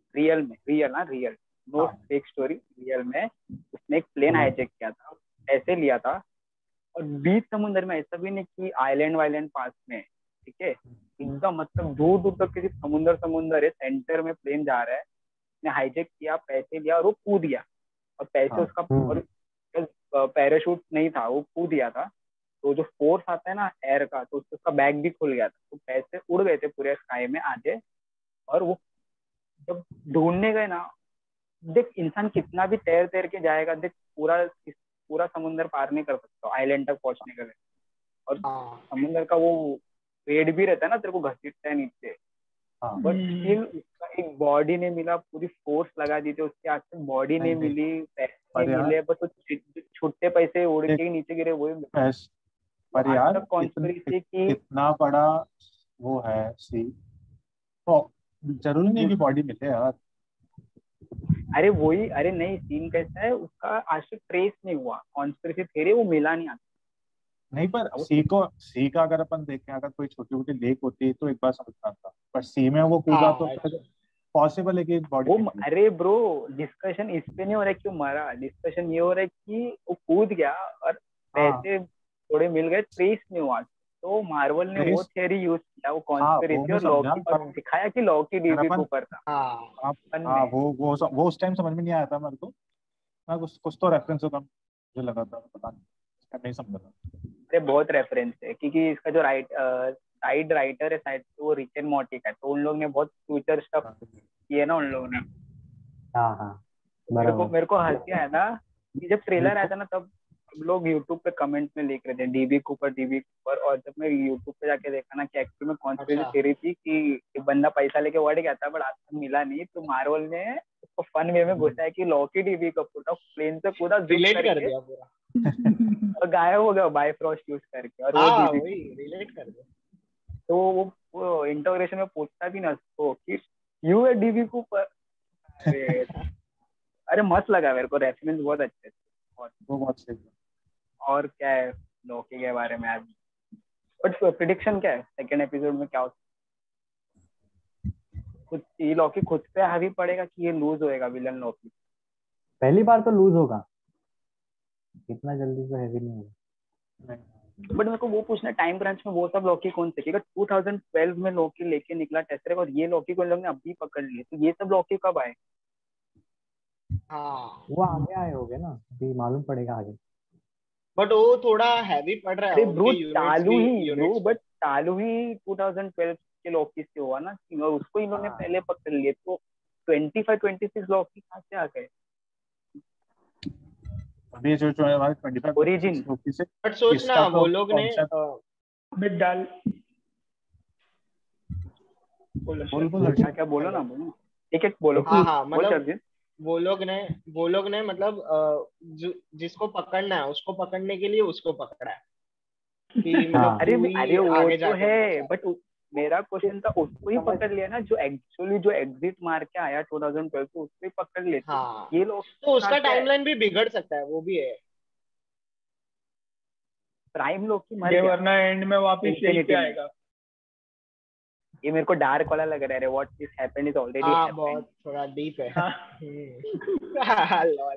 रियल नो हाँ फेक स्टोरी, रियल में उसने एक प्लेन समझ। हाईजैक किया था, ऐसे लिया था, और बीच समुद्र में, ऐसा भी नहीं कि आइलैंड वाइलैंड पास में, ठीक है, एकदम मतलब दूर दूर तक किसी समुंदर है, सेंटर में प्लेन जा रहा है, उसने हाईजैक किया, पैसे लिया और वो कूद गया, और पैसे हाँ उसका, और पैराशूट नहीं था, वो कूद गया था, तो जो फोर्स आता है ना एयर का, तो उसका बैग भी खुल गया था, तो पैसे उड़ गए थे पूरे स्काई में आधे। और वो जब ढूंढने गए ना, देख इंसान कितना भी तैर तैर के जाएगा, देख पूरा समुंदर पार नहीं कर सकता आइलैंड तक पहुंचने के लिए, और हाँ समुंदर का वो वेट भी रहता है ना, तेरे को घसीटता है नीचे, हाँ बट स्टिल उसका एक बॉडी नहीं मिला, पूरी फोर्स लगा दी थी उसके हाथ से, बॉडी नहीं नहीं नहीं मिली, पैसे पर नहीं यार मिले, बस वो छुट्टे पैसे उड़ एक के ही नीचे गिरे, वही मिले। पैस तो पर आज यार तक कॉन्स्पिरेसी की, कितना बड़ा वो है सी, तो जरूरी नहीं कि बॉडी मिले यार। अरे वही, अरे नहीं, सीन कैसा है उसका, आज तक ट्रेस नहीं हुआ, कॉन्स्पिरेसी थ्योरी वो मिला नहीं आता। नहीं पर अब सी का अगर अपन देखें, अगर कोई छोटी मोटी लेक होती तो एक बार समझ में आता, पर सी में वो कूदा तो हाँ फिर actually। पॉसिबल है कि बॉडी वो, निकले। अरे ब्रो, डिस्कशन इस पे नहीं हो रहा है कि वो मरा, डिस्कशन ये हो रहा है कि वो कूद गया और हाँ पैसे थोड़े मिल गए, ट्रेस नहीं हुआ, तो मार्वल ने वो ट्रेस, थियरी यूज किया, वो हाँ वो कॉन्स्पिरेसी, मैं और समझा, लॉकी, और दिखाया कि लॉकी अगर डीबी अपन ऊपर था हाँ आप फन हाँ में। वो उस टाइम समझ में नहीं आया था मेरे को, मैं कुछ तो रेफरेंस होगा मुझे लगा था, पता नहीं, मैं नहीं समझ रहा। अरे बहुत रेफरेंस है, क्योंकि इसका जो साइड राइटर है साइड, वो रिक एंड मॉर्टी का है, तो उन लोग ने बहुत फ्यूचर स्टफ किए ना उन लोगों ने। हाँ हाँ मेरे को बराबर। मेरे को हंसी आया था कि जब मेरे ट्रेलर आया को था ना, तब लोग यूट्यूब पे कमेंट में लिख रहे थे डीबी कूपर, और जब मैं यूट्यूब पे जाके देखा ना कि एक्चुअली में कॉन्स्पिरेसी अच्छा थ्योरी थी कि ये बंदा पैसा लेके वर्ड गया था, बट आज तक मिला नहीं, तो मार्वल ने उसको फन वे में घुसाया कि लॉकी डीबी कपूर था, प्लेन से कूदा जिप रिलेट कर करके दिया पूरा। और गायब हो गया बायफ्रॉस्ट यूज करके, और वो हाँ डीबी। वही रिलेट कर दिया। तो वो इंटरोगेशन में पूछता भी ना उसको कि यू है डीबी कूपर। अरे, अरे मस्त लगा मेरे को, रेफरेंस बहुत अच्छे थे। और वो बहुत सही था। और क्या है लॉकी के बारे में आज, बट प्रिडिक्शन क्या है सेकंड एपिसोड में क्या होता है? खुद ये लॉकी खुद पे हावी पड़ेगा कि ये लूज होएगा विलन लॉकी? पहली बार तो लूज होगा, इतना जल्दी तो हैवी नहीं होगा। नहीं, बट मेरे को वो पूछना, टाइम क्रंच में वो सब लॉकी कौन से, क्योंकि 2012 में लॉकी लेके निकला टेस्टर, और ये लॉकी को इन लोग ने अभी पकड़ लिए, तो ये सब लॉकी कब आए? हाँ वो आगे आए होंगे ना, अभी मालूम पड़ेगा आगे। बट वो थोड़ा हैवी पड़ रहा है अरे ब्रो उनके यूनिट्स बट चालू ही 2012 के लॉकी से हुआ ना, और उसको इन्होंने हाँ पहले पकड़ लिए, तो 25-26 लॉकी कहाँ से आ गए? अभी जो है हमारे 25-26 ओरिजिन, लोकी से बट सोच ना इसका तो वो लोग ने कॉन्सेप्ट। बिट डाल, बोलो बोल सर। बोल क्या क्या बोलो ना, हेलो। बोलो, एक एक बोलो, हाँ हाँ बोल मतलब सर्जिन। वो लोग ने वो लोग ने मतलब जिसको पकड़ना है उसको पकड़ने के लिए उसको पकड़ा है कि मतलब हाँ अरे तू ही अरे वो आगे तो जाके है, पहुंचा। बट मेरा क्वेश्चन था, उसको ही समझ। पकड़ लिया ना, जो एक्चुअली जो एग्जिट मार के आया 2012 को, उसको ही पकड़ लेते, हाँ ये लोग तो कहाँ उसका से आए? टाइमलाइन भी बिगड़ सकता है वो भी है। प्राइम लोग की मर ये गया वरना एंड में वापस यही पे इंफिनिटी में। आएगा। ये मेरे को डार्क वाला लग रहा है, what is happened is already हाँ हैपेंड। बहुत थोड़ा डीप है। हाँ, लॉल।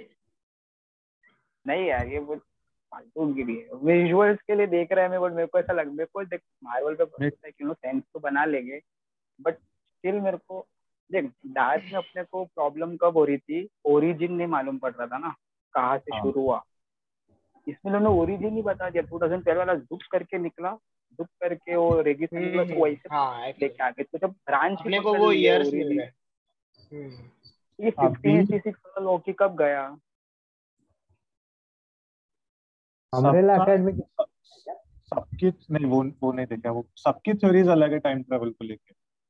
नहीं यार, ये बहुत फालतू गिरी है, विजुअल्स के लिए देख रहे हैं, बट मेरे को ऐसा लग, मेरे को देख मार्वल पे भरोसा है कि सेंस तो बना लेंगे, बट स्टिल मेरे को देख, डार्क में अपने को प्रॉब्लम कब हो रही थी, ओरिजिन नहीं मालूम पड़ रहा था ना, कहाँ से हाँ शुरू हुआ। इसमें उन्होंने ओरिजिन ही बता दिया, 2012 वाला जुक करके निकला, जुक करके वो रेगिस्तान निकला, तो वैसे हाँ एक्चुअली लेके आ गए, तो जब ब्रांच ही अपने को पकड़ वो लिए ईयर्स मिल ओरिजिन, गए। हम्म। ये अभी 1586 वाला लॉकी कब गया? अम्ब्रेला सबका एकेडमी। सबकी नहीं, वो नहीं देखा, वो सबकी थ्योरीज अलग है टाइम ट्रेवल को लेके।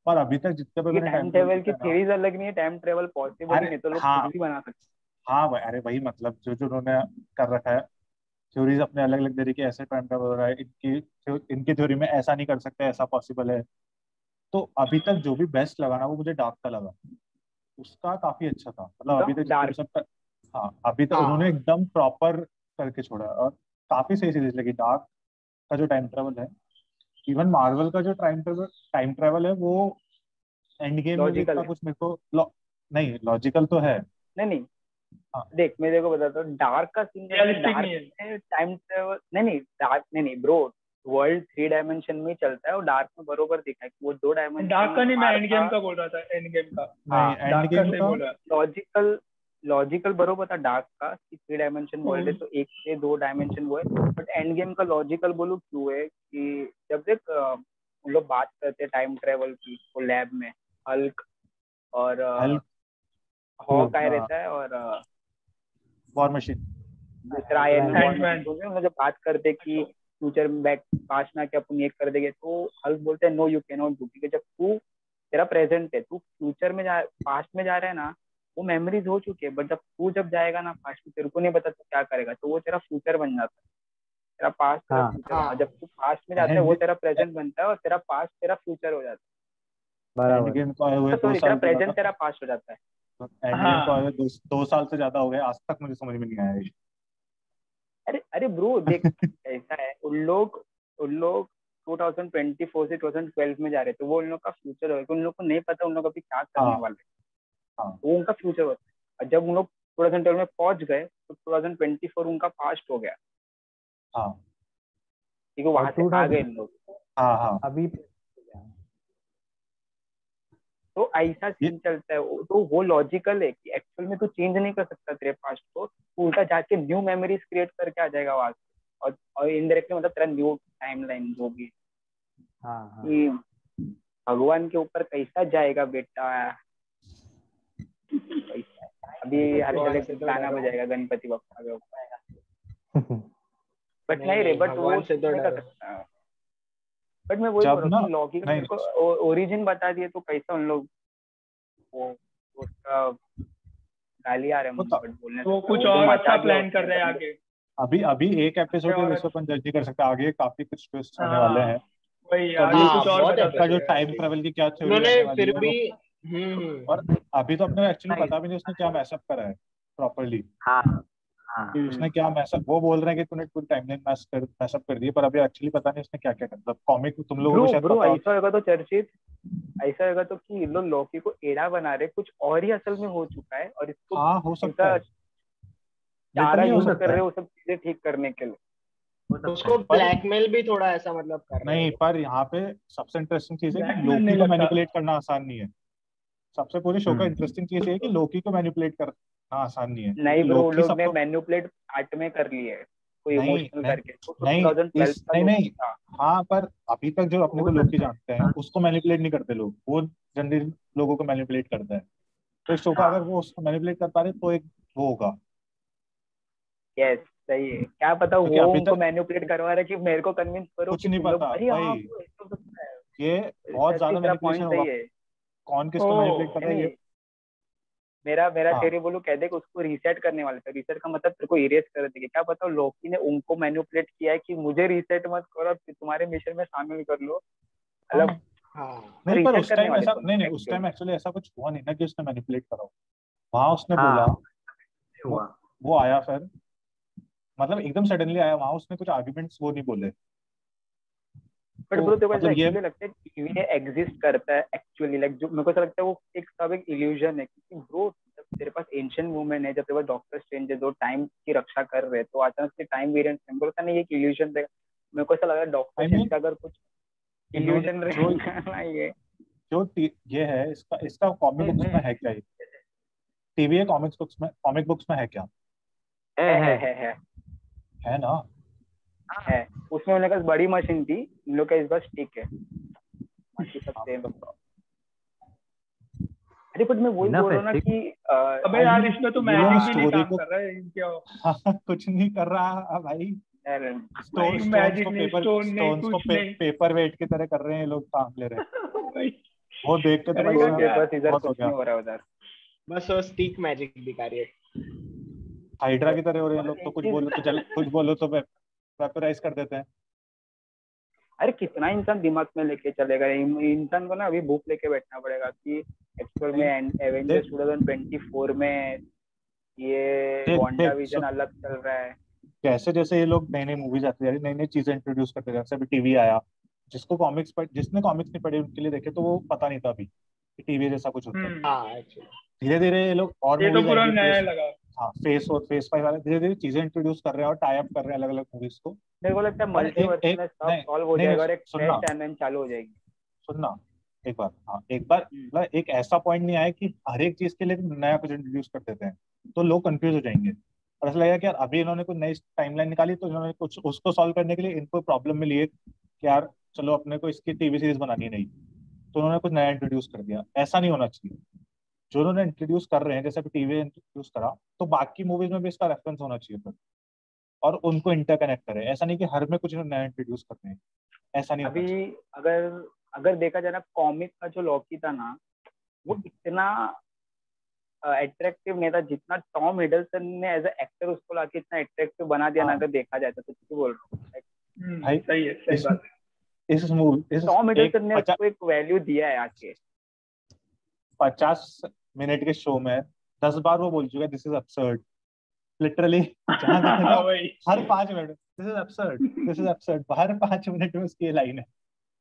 पर अभी तक जितने पे ये मैंने टाइम टाइम ट्रेवल की ट्रेवल किया थ्योरीज अलग नहीं है, टाइम ट्रेवल पॉसिबल ही अरे नहीं, तो लोग हाँ खुद भी बना सकते हाँ भाई, अरे वही मतलब जो जो उन्होंने कर रखा है थ्योरीज अपने अलग अलग तरीके, ऐसे टाइम ट्रेवल हो रहा है, इनकी थ्योरी में ऐसा नहीं कर सकते, ऐसा पॉसिबल है। तो अभी तक जो भी बेस्ट लगा ना वो मुझे डार्क का लगा, उसका काफी अच्छा था, मतलब हैं। अभी तक तो जितने भी डार्क, सब। हाँ अभी तक उन्होंने हाँ एकदम प्रॉपर करके छोड़ा है, और काफी सही सीरीज लगी डार्क का जो टाइम ट्रेवल है। इवन मार्वल का जो टाइम ट्रेवल है वो एंड गेम में भी लॉजिकल इतना है। कुछ मेरे को नहीं लॉजिकल तो है। नहीं नहीं, हाँ देख मैं देखो बताता हूँ, डार्क का सीन क्या है, रियलिस्टिक डार्क नहीं है। में टाइम ट्रेवल नहीं नहीं, डार्क नहीं नहीं ब्रो, वर्ल्ड 3 डायमेंशन में ही चलता है, और डार्क में बरोबर दिखा है कि वो 2 डायमेंशन डार्क में का नहीं, मैं पार एंड था। गेम का बोल रहा था, एंड गेम का। नहीं हाँ, एंड डार्क का गेम सही का। बोला। लॉजिकल, लॉजिकल बरोबर था डार्क का कि 3 डायमेंशन वर्ल्ड है, हम्म, तो 1 से 2 डायमेंशन वो है। बट एंड गेम का लॉजिकल बोलूँ क्यों है कि जब देख हम लोग बात करते हैं टाइम ट्रेवल की, वो लैब में हल्क और हल्क, वो हॉक आए रहता है, और वॉर मशीन। दूसरा Iron Man, War Machine, Ant Man. तो हम लोग जब बात करते हैं कि फ्यूचर में बैक पास्ट में आके अपन ये कर देंगे, तो हल्क बोलते हैं no you can not do, क्योंकि जब तू, तेरा प्रेजेंट है, तू फ्यूचर में जा, पास्ट में जा रहा है ना, वो मेमोरीज हो चुकी है, बट जब तू जब जाएगा ना पास्ट में, तेरे को नहीं पता तू क्या करेगा, तो वो तेरा फ्यूचर बन जाता है, तेरा पास्ट तेरा हाँ फ्यूचर बना, जब हाँ तू पास्ट में जाता है वो एंड तेरा प्रेजेंट बनता है, और तेरा पास्ट तेरा फ्यूचर हो जाता एंड बराबर। गेम को आए हुए है, दो सॉरी तेरा साल तो प्रेजेंट ज्यादा। तेरा पास्ट हो जाता है। एंड गेम को आए हाँ हुए 2 साल से ज्यादा हो गए, आज तक मुझे समझ में नहीं आया ये। अरे अरे ब्रो देख, ऐसा है, उन लोग 2024 से 2012 में जा रहे, तो वो उन लोग का फ्यूचर होगा, उन लोग को नहीं पता उन लोग अभी क्या करने हाँ वाले हैं, हाँ तो वो उनका फ्यूचर होता है, और जब उन लोग 2012 में पहुंच गए, तो 2024 उनका पास्ट हो गया, हाँ क्योंकि और वहां से आ गए 2000 इन लोग। हाँ हाँ। अभी तो ऐसा ये सीन चलता है, तो वो लॉजिकल है कि एक्चुअल में तू चेंज नहीं कर सकता तेरे पास्ट को, तू उल्टा जाके न्यू मेमोरीज क्रिएट करके आ जाएगा वहां से, और इनडायरेक्टली मतलब तेरा न्यू टाइमलाइन जो भी है, हाँ हाँ कि भगवान के ऊपर कैसा जाएगा बेटा, कैसा। अभी हर भगवान जगह से पे तो गाना डरो। बजाएगा गणपति बप्पा के ऊपर, बट नहीं नहीं रे, नहीं, बट वो भगवान से तो नहीं कर डरो। सकता। बट मैं वही बोल जब रहा हूँ ना कि लॉकी का नहीं मेरे को ओरिजिन बता दिए, तो कैसा उन लोग वो उसका गाली आ रहा है वो मुझे, बट बोलने वो लगता है कुछ वो जो और मचा अच्छा दिया प्लान कर उसने रहे हैं बंदे। आगे। अभी अभी एक एपिसोड अरे के और बेस पे अपन जज नहीं कर सकते, आगे काफी कुछ ट्विस्ट होने वाले हाँ हैं। वही, तो आगे अभी हाँ कुछ और बहुत बता इसका जो सकते एपिसोड है हैं। टाइम अभी। ट्रेवल की क्या थ्योरी उन्होंने रहने वाली फिर है भी वो। और अभी तो अपने एक्चुअली नहीं, पता भी नहीं उसने क्या मैसअप करा है प्रॉपरली। हाँ हाँ उसने क्या मैसअप, वो बोल रहे हैं कि तूने पूरी टाइमलाइन मैसअप कर दी है, पर अभी एक्चुअली पता नहीं उसने क्या क्या करा, मतलब कॉमिक तुम लोगों को ब्रो शायद ब्रो पता हो। ऐसा होगा तो चर्चित, ऐसा होगा तो कि ये लोग लॉकी को एड़ा बना रहे, कुछ और ही असल में हो चुका है, और इसको हाँ हो सकता ऐसा है, चारा लिटरली हो यूज कर सकता है। रहे हो सब चीजें ठीक करने के लिए। हो सकता उसको है। पर ब्लैकमेल भी थोड़ा ऐसा मतलब कर रहे हैं नहीं, वो। पर यहाँ पे सबसे इंटरेस्टिंग चीज है कि ब्लैकमेल लोकी नहीं को लगता। मैनिपुलेट करना आसान नहीं है। सबसे पूरी शो का हम्म इंटरेस्टिंग चीज ये है कि लोकी को मैनिपुलेट करना आसान नहीं है, नहीं क्योंकि ब्रो, लोकी लोग ने सबको। मैन्युपुलेट आर्ट में कर लिए है, कोई नहीं इमोशनल नहीं करके, तो नहीं 2012 का नहीं लोग नहीं। था। हाँ पर अभी तक जो अपने हो को लोकी जानते हैं सकता है। उसको मैनिपुलेट नहीं करते लोग, वो जनरली लोगों को मैनिपुलेट करता है। तो इस शो का अगर हाँ वो उसको मैनिपुलेट कर पा रहे तो एक वो होगा। यस सही है, क्या पता क्योंकि वो अभी उनको तक मैन्युपुलेट करवा रहा है कि मेरे को कन्विंस करो कुछ कि नहीं तुम लोग, पता अरे हाँ भाई, bro, ऐसा हो सकता है। ये बहुत सच्ची ज्यादा तेरा मैनिपुलेशन पॉइंट होगा। सही है। कौन किसको मैनिपुलेट ओ कर रहा नहीं है ये। नहीं, मेरा मेरा हाँ थ्योरी बोलूं, कह दे कि उसको रीसेट करने वाले थे, रीसेट का मतलब तेरे को इरेज कर देंगे, क्या पता लोकी ने उनको मैन्युपुलेट किया है कि मुझे रीसेट मत करो, तुम्हारे मिशन में शामिल कर लो, हाँ। मतलब हाँ नहीं पर रीसेट उस करने टाइम वाले ऐसा थे नहीं नहीं, उस एक्चुअल टाइम में। एक्चुअली ऐसा कुछ हुआ नहीं ना कि उसने मैनिपुलेट करा हो। वहां उसने बोला, हाँ वो हुआ। वो आया फिर, मतलब एकदम सडनली आया, वहां उसने कुछ आर्ग्यूमेंट्स वो नहीं बोले। बट तो ब्रो तेरे को ऐसा मतलब ये एक्चुअली लगता है कि ये एग्जिस्ट करता है एक्चुअली, लाइक जो मेरे को ऐसा लगता है वो एक सब एक इल्यूजन है, क्योंकि ब्रो जब तेरे पास एंशिएंट वुमेन है, जब तेरे पास डॉक्टर स्ट्रेंज है जो टाइम की रक्षा कर रहे हैं, तो अचानक से टाइम वेरिएंट मेरे को लगता नहीं, ये एक इल्यूजन रहेगा। मेरे को ऐसा लगा डॉक्टर आई स्ट्रेंज मीन का अगर कुछ इन्होंने इल्यूजन जो रहेगा ना ये। ये है इसका इसका कॉमिक बुक्स में है क्या ये, टीवी है कॉमिक बुक्स में है क्या। है है है है है है है ना। है उसमें उन्होंने कहा बड़ी मशीन थी, इन लोग का इस बार स्टिक है, बाकी सब हाँ सेम। मतलब अरे बट मैं वही इनफ बोल रहा है हूँ ना ठीक। कि अबे आई यार मीन इसमें तो ये लोग मैजिक भी नहीं स्टोरी काम को कर रहा है इनके। कुछ नहीं कर रहा भाई। यार भाई स्टोन्स मैजिक को नहीं, स्टोन नहीं, स्टोन्स को कुछ नहीं। पेपर वेट की तरह कर रहे हैं ये लोग, काम ले रहे हैं। भाई वो देख के तो अरे भाई उनके पास इधर बहुत हो कुछ गया। नहीं हो रहा है उधर। बस वो स्टिक मैजिक दिखा रही है। हाइड्रा की तरह हो रहे हैं लोग, तो एक कुछ चीज बोलो तो कुछ बोलो तो वेपराइज कर देते हैं। अरे कितना इंसान दिमाग में लेके चलेगा, इंसान को ना अभी बुक लेके बैठना पड़ेगा कि एक्चुअल में एवेंजर्स 2024 में ये देख वांडा देख विजन अलग चल रहा है। जैसे जैसे ये लोग नई नई मूवीज आती जा रही, नई नई चीजें इंट्रोड्यूस करते जा रहे, जैसे अभी टीवी आया, जिसने कॉमिक्स नहीं पढ़े उनके लिए देखे तो वो पता नहीं था अभी कि टीवी जैसा कुछ होता है। हाँ एक्चुअली धीरे धीरे ये लोग और ये तो मूवीज पूरा आएगी, नया फेस, लगा। हाँ फेस और फेस 5 वाले धीरे धीरे चीजें इंट्रोड्यूस कर रहे हैं और टाई अप कर रहे हैं अलग अलग मूवीज को। मेरे को लगता है और एक मल्टीवर्स एक में सब नहीं सॉल्व हो नहीं नहीं जाएगा और एक सुनना फ्रेश टाइमलाइन चालू हो जाएगी। सुनना एक बार, हाँ एक बार मतलब एक ऐसा पॉइंट नहीं आया कि हर एक चीज के लिए नया कुछ इंट्रोड्यूस कर देते हैं तो लोग कंफ्यूज हो जाएंगे, और ऐसा लगेगा कि यार अभी इन्होंने कोई नई टाइमलाइन निकाली तो इन्होंने कुछ उसको सॉल्व करने के लिए इनको प्रॉब्लम मिली है कि यार चलो अपने को इसकी टीवी सीरीज बनानी नहीं, तो उन्होंने कुछ नया इंट्रोड्यूस कर दिया। ऐसा नहीं होना चाहिए। जो उन्होंने इंट्रोड्यूस कर रहे हैं, जैसे अभी टीवी इंट्रोड्यूस करा तो बाकी मूवीज में भी इसका रेफरेंस होना चाहिए फिर, और उनको इंटरकनेक्ट करें। ऐसा नहीं कि हर में कुछ इन्होंने नया इंट्रोड्यूस कर रहे हैं, ऐसा नहीं होना अभी चाहिए। अगर अगर देखा जाए ना, कॉमिक का जो लॉकी था ना, वो इतना अट्रैक्टिव नहीं था जितना टॉम हिडलसन ने एज अ एक्टर उसको लाके इतना अट्रैक्टिव बना दिया ना। हाँ अगर देखा जाए तो कुछ बोल रहा हूँ, भाई सही है, सही इस बात है। इस मूवी इस टॉम एक हिडलसन ने उसको एक वैल्यू दिया है आके। 50 मिनट के शो में 10 बार वो बोल चुका है दिस इज absurd, लिटरली। जहां देखो ना वही। हर 5 minute this is absurd, this is absurd, हर 5 मिनट में उसकी ये लाइन है।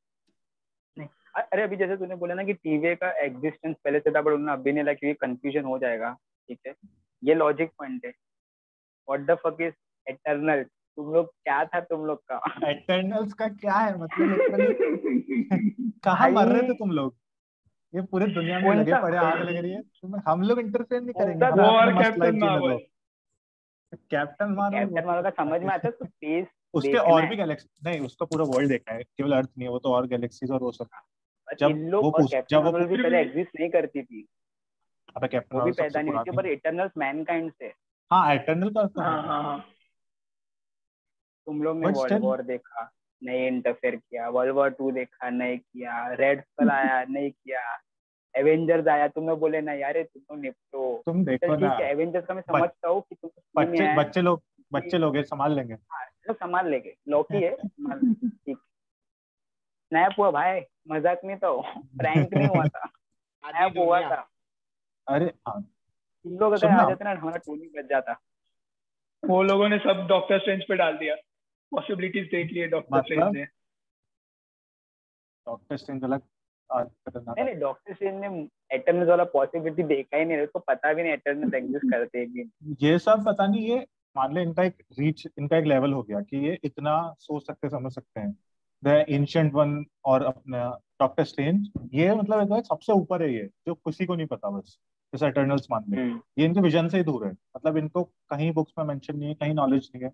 अरे अभी जैसे तूने बोला ना कि टीवी का एग्जिस्टेंस पहले से था बट उन्होंने अभी नहीं, क्योंकि कंफ्यूजन हो जाएगा। ठीक है, ये लॉजिक पॉइंट है। What the fuck is eternal? तुम लोग क्या था तुम लोग का? एटर्नल्स का क्या है मतलब, लिटरली कहाँ भाई मर रहे थे तुम लोग? ये पूरी दुनिया में कौन लगे सा पड़े आग लग रही है तुम्हें, हम लोग इंटरफेयर नहीं कौन करेंगे, सा हमें वो अपना और मस्त लाइफ कैप्टन जीने मार्वल। दो। कैप्टन मार्वल कैप्टन मार्वल का समझ में आता है तो स्पेस उसके देखना और भी है। गैलेक्सी नहीं, उसका पूरा वर्ल्ड देखा है, केवल अर्थ नहीं है वो तो, और गैलेक्सीज और वो सब। पर जब इन वो लोग और पूछ कैप्टन जब वो मार्वल भी फिर पहले भी एग्जिस्ट नहीं करती थी। अबे कैप्टन वो भी मार्वल सबसे पैदा नहीं हुई थी, पुरानी। पर इटर्नल्स मैनकाइंड से। हाँ एटर्नल का तो हाँ है, हाँ हाँ। तुम लोग ने बट वर्ल्ड स्टिल वॉर देखा, नहीं इंटरफेयर किया। वर्ल्ड वॉर 2 देखा, नहीं किया। रेड स्कल आया, नहीं किया। एवेंजर्स आया, तुम्हें बोले ना यार तुम लोग निपटो। तुम चल देखो ना, ठीक है, एवेंजर्स का मैं बच, समझता हूँ कि तुम टीम में बच्चे है बच्चे लोग कि ये संभाल लेंगे। हाँ, लोग संभाल लेंगे। लॉकी है, संभाल लेंगे, ठीक। स्नैप हुआ भाई, मजाक नहीं था, प्रैंक नहीं हुआ था, आधी स्नैप हुआ दुनिया। था। अरे हाँ तुम लोग अगर आ सुनना, जाते ना, हमारा टोनी बच जाता। वो लोगों ने सब डॉक्टर स्ट्रेंज पे डाल दिया, पॉसिबिलिटीज देख लिए डॉक्टर स्ट्रेंज मतलब ने। डॉक्टर स्ट्रेंज अलग खतरनाक नहीं नहीं, डॉक्टर स्ट्रेंज ने एटर्नल्स वाला पॉसिबिलिटी देखा ही नहीं, उसको पता भी नहीं एटर्नल्स एग्जिस्ट करते एक दिन। ये सब पता नहीं, ये मान ले इनका एक रीच, इनका एक लेवल हो गया कि ये इतना सोच सकते समझ सकते हैं। द एंशिएंट वन और अपना डॉक्टर स्ट्रेंज, ये मतलब एक सबसे ऊपर है ये, जो किसी को नहीं पता बस, जैसे एटर्नल्स मान ले। ये इनके विजन से ही दूर है, मतलब इनको कहीं बुक्स में मेंशन नहीं है, कहीं नॉलेज नहीं है।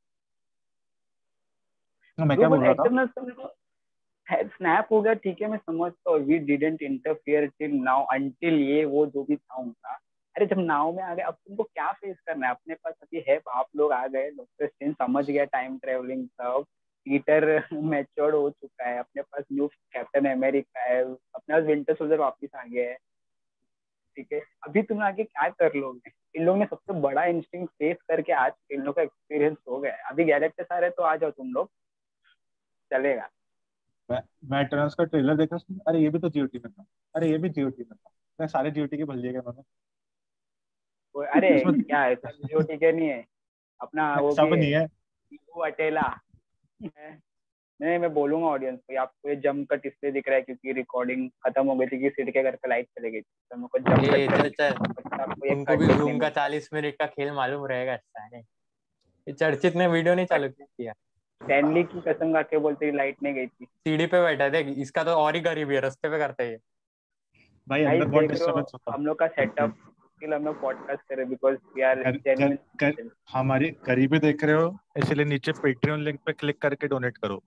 मैं ब्रो क्या बोल बट रहा था? एटर्नल्स तो मेरे को स्नैप हो गया, ठीक है मैं समझता हूँ। We didn't interfere till now, until ये वो जो भी था उनका। अरे जब नाव में आ गए, अब तुमको क्या फेस करना है? अपने पास अभी है, आप लोग आ गए, डॉक्टर स्ट्रेंज समझ गया टाइम ट्रेवलिंग सब। पीटर मैच्योर्ड हो चुका है, अपने पास न्यू कैप्टन अमेरिका है, अपने पास विंटर सोल्जर वापस आ गया है। ठीक है, अभी तुम आगे क्या कर लोगे? इन लोगों ने सबसे बड़ा इंस्टिंक्ट फेस करके आज इन लोग का एक्सपीरियंस हो गया है। अभी गैलेक्टस आ रहे तो आ जाओ तुम लोग, चलेगा। मैं एटर्नल्स का ट्रेलर देखा, अरे ये भी तो जीओटी में था, अरे ये भी जीओटी में था, मैं सारे जीओटी के भल दिए गए उन्होंने। अरे उसमें क्या है, सब जो ठीक है नहीं है अपना वो भी सब है, नहीं है। वो अकेला है। नहीं, मैं बोलूंगा ऑडियंस को, आपको ये जम कट इसलिए दिख रहा है क्योंकि रिकॉर्डिंग खत्म हो गई थी कि सिटी के घर पे लाइट चली गई थी, तो मेरे को जम ये कट चल चल, आपको ये उनको कट भी देखने जूम का मिलता है। 40 मिनट का खेल मालूम रहेगा सारे। ये चर्चित ने वीडियो नहीं बट चालू किया, स्टैनली की कसम खा के बोलते लाइट नहीं गई थी। सीढ़ी पे बैठा थे। इसका तो और ही गरीबी है, रास्ते पे करता है ये। भाई भाई अंदर बहुत देख रहे हो, डिस्टर्बेंस होता हम लोग का सेटअप स्टिल हम लोग पॉडकास्ट कर रहे बिकॉज वी आर कर, कर, कर, जेन्युइन। हमारी गरीबी देख रहे हो, इसलिए नीचे पेट्रियन लिंक पे क्लिक करके डोनेट करो।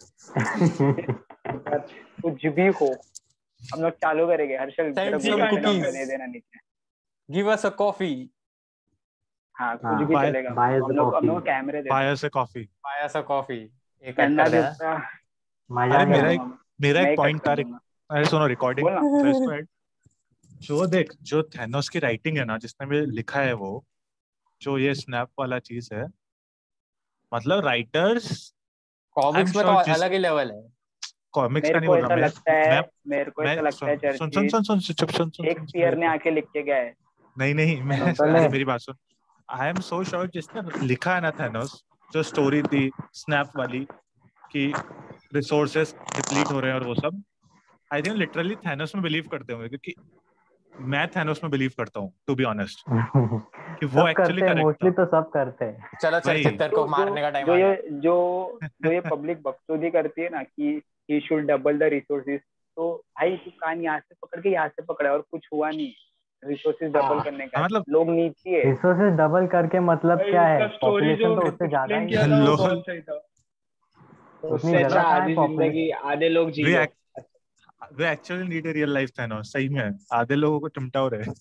कुछ भी हो, हम लोग चालू करेंगे। हर्षल Send जरा जी some गूगल का पे नंबर cookies. दे देना नीचे। Give us a coffee. हाँ कुछ हाँ, भी बाय चलेगा, buy us a हम लोग coffee. कैमरे दे देंगे। बाय से coffee. Buy us a coffee. ये कट गंदा कर देना। जूता मजा अरे कर क्या? मेरा एक दूंगा मेरा मैं एक ही कट पॉइंट कर था, दूंगा। अरे सुनो रिकॉर्डिंग बोलना। जो देख जो थैनोस की राइटिंग है ना, जिसने भी लिखा है वो, जो ये स्नैप वाला चीज है, मतलब राइटर्स आई एम कॉमिक्स में तो श्योर जिस अलग ही लेवल है। कॉमिक्स का मेरे नहीं को बोल रहा ऐसा लगता है, मैं मेरे को मैं ऐसा लगता है सुन सुन चर्चित सुन सुन सुन चुप सुन सुन सुन सुन शेक्सपियर ने मेरे को। आके लिख के गया है नहीं नहीं मैं सुन तो ले। अरे मेरी बात सुन। आई एम सो श्योर जिसने लिखा है ना थैनोस, जो स्टोरी थी स्नैप वाली कि रिसोर्सेस डिप्लीट हो रहे हैं और वो सब, आई थिंक लिटरली थैनोस में बिलीव करते होंगे, क्योंकि मैं थैनोस में बिलीव करता हूँ टू बी ऑनेस्ट, कि वो सब एक्चुअली करते हैं, करेक्ट मोस्टली था। तो सब करते हैं। चलो वही चलचित्र को जो जो मारने का टाइम जो आ ये गया। जो जो ये पब्लिक बकचोदी करती है ना कि he should double the resources, तो भाई तू कान यहाँ से पकड़ के यहाँ से पकड़ा और कुछ हुआ नहीं। रिसोर्सेज डबल हाँ करने का हाँ, है, मतलब लोग नीचे है। रिसोर्सेज डबल करके मतलब भाई क्या उसका है? स्टोरी जो पॉपुलेशन तो उससे ज्यादा एक्सप्लेन ही किया है। था वो लोग बहुत सही था। उतनी उससे अच्छा जगह कहाँ है आधी जिंदगी पॉपुलेशन? आधे लोग जी वे लो। We actually need a real life Thanos, सही में आधे लोगों को चिमटा हो रहे हैं।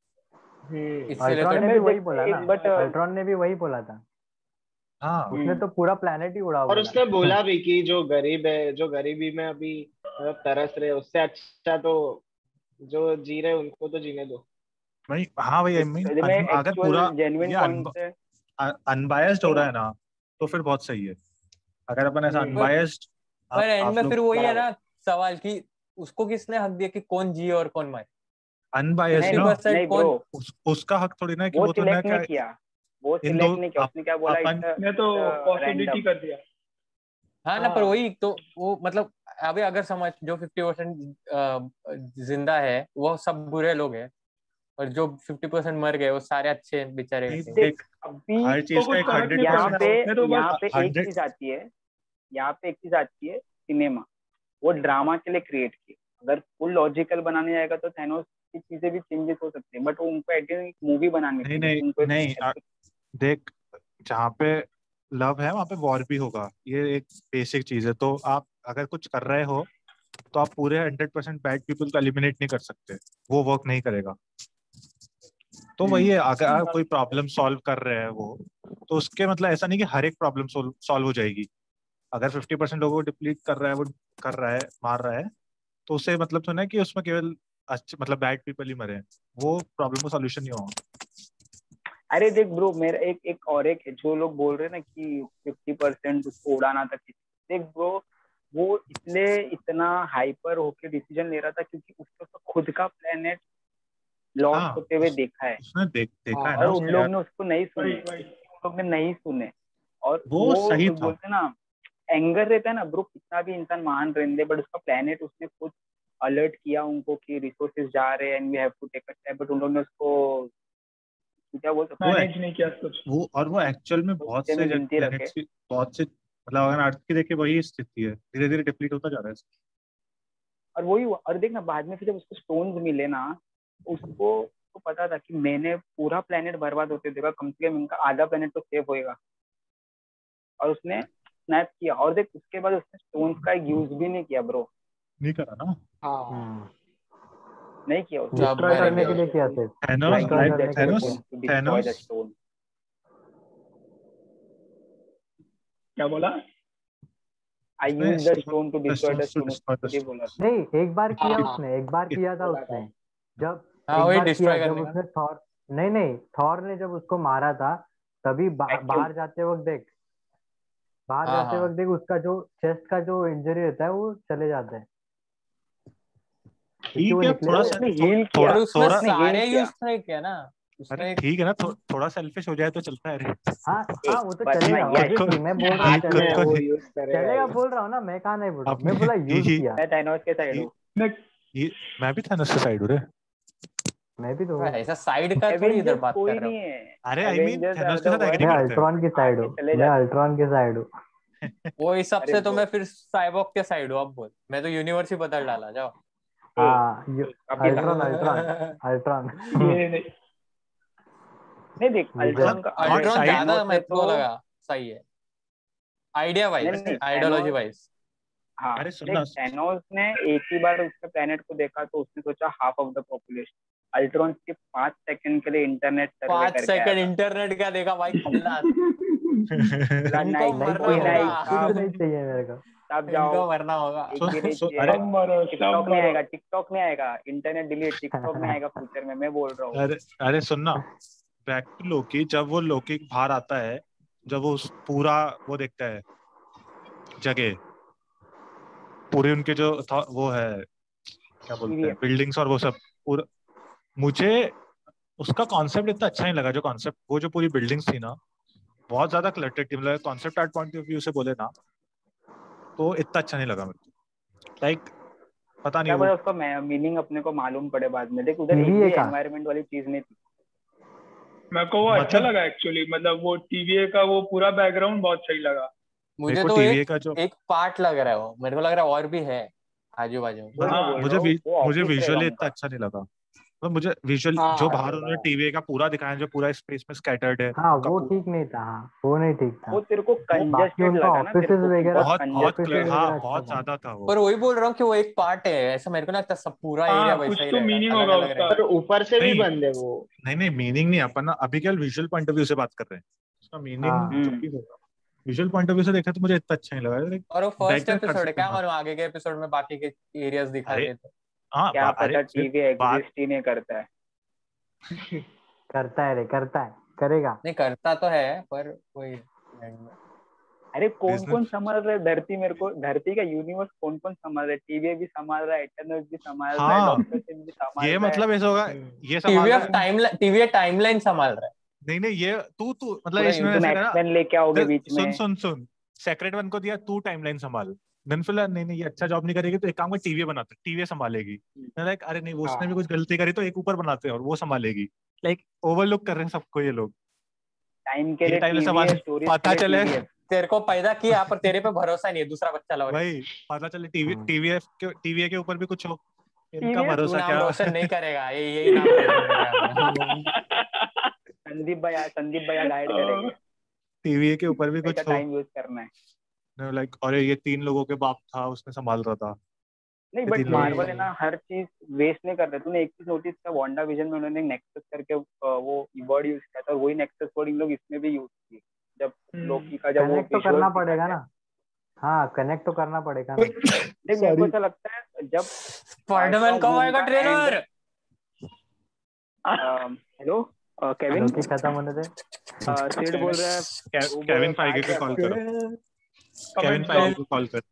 इसीलिए तो अल्ट्रॉन ने भी मैं वही देख बोला ना, एक बट अल्ट्रॉन ने भी वही बोला था। हाँ उसने तो पूरा प्लेनेट ही उड़ाओ और बोला। उसने बोला भी कि जो गरीब है, जो गरीबी में अभी तरस रहे, उससे अच्छा तो जो जी रहे उनको तो जीने दो। भाई हाँ भाई आई मीन मैं अगर एक्चुअल पूरा जेन्युइन ये पॉइंट से अनबायस्ड हो सुन रहा ना। है ना, तो फिर बहुत सही है। अगर अपन ऐसा पर अनबायस्ड पर एंड आप में फिर लोग वही है बराबर। ना सवाल कि उसको किसने हक दिया कि कौन जिए और कौन मरे? अनबायस्ड नहीं 50% नहीं ब्रो, कौन? उसका हक थोड़ी ना है कि वो वो थोड़ी ना सिलेक्ट नहीं क्या किया, वो इन दो सिलेक्ट नहीं किया। उसने क्या बोला, अपन इट्स मैं तो पॉसिबिलिटी रैंडम। कर दिया। हाँ ना, पर हाँ वही तो वो मतलब अभी अगर समझ जो 50% जिंदा है वो सब बुरे लोग हैं, और जो 50% मर गए वो सारे अच्छे हैं बेचारे नहीं के। देख देख अभी हर तो चीज का कुछ एक फर्क नहीं यहाँ 100%। पड़ता, पे उसने तो यहाँ बस पे एक 100 चीज आती है, यहाँ पे एक चीज आती है, सिनेमा। वो ड्रामा के लिए क्रिएट की। अगर फुल लॉजिकल बनाने जाएगा तो थैनोस की चीजें भी चेंजेस हो सकती है, बट उनको एट एक मूवी बनानी नहीं थी नहीं जिसमें उनको नहीं देख जहाँ पे लव है वहां पे वॉर भी होगा, ये एक बेसिक चीज है। तो आप अगर कुछ कर रहे हो तो आप पूरे 100% बैड पीपल को एलिमिनेट नहीं कर सकते, वो वर्क नहीं करेगा। तो वही है, अगर आप कोई प्रॉब्लम सॉल्व कर रहे हैं वो, तो उसके मतलब ऐसा नहीं कि हर एक प्रॉब्लम सॉल्व हो जाएगी। अगर 50% लोगों को डिप्लीट कर रहा है, वो कर रहा है, मार रहा है, तो उससे मतलब तो नहीं कि उसमें केवल अच्छे मतलब बैड पीपल ही मरे हैं, वो प्रॉब्लम का सॉल्यूशन नहीं होगा। अरे देख ब्रो, मेरा एक एक और एक है जो लोग बोल रहे हैं ना कि 50% उसको उड़ाना था किसी। देख ब्रो, वो इसलिए इतना हाइपर होके डिसीजन ले रहा था क्योंकि उसका तो खुद का प्लेनेट लॉस्ट हाँ होते हुए देखा है, उसने देखा है हाँ ना और उन उसने लोग यार, ने उसको नहीं वही सुने। वही उन लोग ने नहीं सुने। और वो वो सही था। बोलते ना, एंगर रहता है ना ब्रो, कितना भी इंसान महान रहने दे, बट उसका प्लेनेट उसने खुद अलर्ट किया उनको कि रिसोर्सेज जा रहे हैं and we have to take a step, but उन लोगों ने उसको क्या बोल सकते हैं, मैनेज नहीं किया कुछ। वो और वो एक्चुअल में तो बहुत हिस्से से में गिनती रखे। प्लैनेट्स की बहुत से मतलब अगर अर्थ की देखे वही स्थिति है, धीरे धीरे डिप्लीट होता जा रहा है। और वही हुआ। और देख ना बाद में फिर जब उसको स्टोन्स मिले ना, उसको पता था कि मैंने पूरा प्लेनेट बर्बाद होते देखा, कम से कम इनका आधा प्लेनेट तो सेफ होएगा। और उसने स्नैप किया, और देख उसके बाद उसने स्टोन्स का यूज भी नहीं किया ब्रो। नहीं करा ना हाँ नहीं किया उसने। सब डिस्ट्रॉय मर करने गए। के लिए किया सिर्फ। Thanos I destroy use like that करने के लिए थैनोस किया। Weapon to destroy the Thanos stone. क्या बोला? आई उसने use the stone to destroy the stones to stone, destroy the ये बोला स्टोन्स। था। नहीं, एक बार किया हाँ उसने, एक बार किया था बोला था। उसने। जब हाँ एक वही बार किया डिस्ट्रॉय जब करने का। उसने थॉर, नहीं नहीं, थॉर ने जब उसको मारा था तभी वैक्यूम। बाहर जाते वक्त देख, बाहर हाँ जाते हाँ वक्त देख उसका जो चेस्ट का जो इंजरी रहता है वो चले जाता है, क्योंकि वो ठीक है, निकले थोड़ा थे। सा उसने हील किया, पर उसमें थोड़ा उसने हील सारे किया। यूज नहीं किया ना अरे उसने। ठीक है ना, थोड़ा सेल्फिश हो जाए तो चलता है रे। हाँ हाँ, वो तो बस ना चलेगा खुद यश, को ऑब्वियसली, मैं बोल रहा हूँ हाथ में खुद चलेगा। को वो यूज करेगा चलेगा ही। बोल रहा हूँ ना, मैं कहाँ नहीं बोल रहा हूँ, मैं अपने बोला यूज किया। मैं थानोस के साइड हूँ। मैं ये मैं भी थैनोस के साइड हूँ रे। मैं भी तो हूँ। ऐसा साइड का थोड़ी इधर एवेंजर्स बात कर कोई रहे नहीं हो। है। अरे I mean Avengers are Thanos के द साथ एग्री मैं वन करते हैं। अल्ट्रॉन की साइड आके हूँ, चले मैं जाते हैं। अल्ट्रॉन की साइड हूँ। वो इस सब अरे से तो ब्रो मैं फिर साइबॉग के साइड हूँ। अब बोल, मैं तो यूनिवर्स ही बदल डाला जाओ। हाँ अभी था। Ultron Ultron Ultron. ये नहीं, नहीं देख, विजन। अल्ट्रॉन मतलब का हॉट देख अल्ट्रॉन साइड थैनोस ज्यादा है मेरे तो, को लगा सही है, आइडिया नहीं वाइज, नहीं आइडियोलॉजी थैनोस, वाइज। हाँ अरे देख सुनना थैनोस ने एक ही बार उसके प्लेनेट को देखा तो उसने सोचा half of the population. Ultron के 5 सेकंड के लिए इंटरनेट सर्वे पांच करके आया सेकंड था। इंटरनेट का देखा भाई खल्लास। नहीं इनको मरना कोई नहीं होगा। कुछ नहीं चाहिए मेरे को। तब जाओ इनको मरना होगा। एक भी नहीं चाहिए। अरे सब मरो टिकटॉक सब नहीं मरो। आएगा, टिकटॉक नहीं आएगा, इंटरनेट डिलीट, टिकटॉक नहीं आएगा फ्यूचर में, मैं बोल रहा हूँ। अरे अरे सुनना, बैक टू लोकी, जब वो लोकी बाहर आता है, जब वो पूरा वो देखता है जगह पूरे उनके जो वो है क्या बोलते हैं बिल्डिंग्स और वो सब पूरा, मुझे उसका कॉन्सेप्ट इतना अच्छा नहीं लगा। जो कॉन्सेप्ट वो जो पूरी बिल्डिंग्स थी ना, बहुत ज्यादा क्लटर्ड थी। मतलब concept art point of view से बोले ना तो इतना अच्छा नहीं लगा मेरे को। लाइक पता नहीं क्या वो पता उसका मीनिंग अपने को मालूम पड़े बाद में। देख उधर एक टीवीए भी का एनवायरनमेंट वाली चीज नहीं थी। मेरे को वो अच्छा मतलब लगा एक्चुअली, मतलब वो टीवीए का वो पूरा बैकग्राउंड बहुत सही लगा। मेरे मुझे को तो टीवीए का जो एक पार्ट लग रहा है वो, मेरे को लग रहा है और भी है आजू बाजू में। वो मैं हाँ बोल मुझे रहा हूँ वो मुझे ऑफिस रहेगा विजुअली इतना उनका। अच्छा नहीं लगा। मतलब मुझे विजुअल जो हाँ बाहर उन्होंने टीवीए का पूरा दिखाया, जो पूरा स्पेस में स्कैटर्ड है हाँ उनका वो ठीक नहीं था। हाँ वो नहीं ठीक था। वो तेरे को बाकी कंजेस्टेड उनका लगा ना तेरे ऑफिसेज को कि वगैरह, बहुत बहुत बहुत कंजेस्टेड ऑफिसेज है। वगैरह हाँ अच्छा बहुत था। ज्यादा था वो। पर वही बोल रहा हूँ कि वो एक पार्ट है, ऐसा मेरे को नहीं लगता सब पूरा एरिया हाँ कुछ वैसा ही तो रहेगा, मीनिंग अलग होगा अलग उसका। पर रहेगा। ऊपर से भी नहीं बंद है वो। नहीं नहीं, मीनिंग नहीं, अपन अभी केवल विजुअल पॉइंट ऑफ व्यू से बात कर रहे हैं। उसका मीनिंग जो हाँ भी होगा विजुअल पॉइंट ऑफ व्यू से देखा तो मुझे इतना अच्छा नहीं लगा। और वो फर्स्ट डाइरेक्टर कर एपिसोड है, सकते क्या ना। मालूम आगे के एपिसोड में बाकी के एरियाज दिखा अरे दे तो। हाँ क्या अरे पता फिर टीवी बात एग्जिस्ट ही नहीं करता है। करता है रे, करता है, करेगा। नहीं करता तो है पर वही end में। अरे कौन कौन बिजनेस। संभाल रहा है धरती, मेरे को धरती का यूनिवर्स कौन कौन संभाल रहा है? टीवी भी संभाल रहा है, इटर्नल्स भी संभाल रहा है, हाँ डॉक्टर स्ट्रेंज भी संभाल ये रहा है। मतलब ऐसा होगा, हम्म। ये संभाल रहा है। टीवी टाइमलाइन संभाल रहा है नहीं नहीं, ये तू तू मतलब पूरा इसमें तुम ऐसा करा। एक्समैन लेके आओगे बीच सुन में। सुन सुन, सेक्रेट वन को दिया तू टाइमलाइन संभाल। देन फिर नहीं नहीं ये अच्छा जॉब नहीं करेगी तो एक काम कर टीवी बनाते, टीवी संभालेगी। लाइक अरे नहीं वो उसने भी हाँ कुछ गलती करी तो एक ऊपर बनाते हैं और वो संभालेगी। लाइक ओवरलुक कर रहे हैं सबको ये लोग। टाइम के ये लिए टाइमलाइन टीवी संभाल, है, स्टोरीज के पता लिए चले टीवी है। तेरे को पैदा किया पर तेरे पे भरोसा नहीं है, दूसरा बच्चा लग रहा है। भाई पता चले टीवी हाँ टीवी के ऊपर भी कुछ हो, इनका टीवी तू भरोसा नाम क्या। रोशन नहीं करेगा, यही नाम रोशन करेगा अपना। संदीप भैया गाइड करेंगे टीवी के ऊपर भी कैसा कुछ हो। टाइम यूज करना है। लाइक अरे ये 3 लोगों के बाप था, उसने संभाल रहा था। नहीं ये बट 3 लोगों मार्वल है हम्म। ना हर चीज वेस्ट नहीं कर रहे। तूने एक चीज नोटिस किया, वांडा विजन में उन्होंने नेक्सस करके वो वर्ड यूज किया था, वही नेक्सस वर्ड इन लोग इसमें भी यूज किए जब लोकी का जब वो कनेक्ट तो विजुअल करना दिखाते पड़ेगा हैं। ना। हाँ कनेक्ट तो करना पड़ेगा ना। देख मेरे को सॉरी। ऐसा लगता है जब फार स्पाइडरमैन फ्रॉम कब होम आएगा का एंड। ट्रेलर? हेलो केविन, लोकी खत्म होने दे। सिड बोल रहा है, वो बोल रहा केविन है फाइगे काट को रहा कॉल है करो। Kevin comments Feige down. को कॉल कर।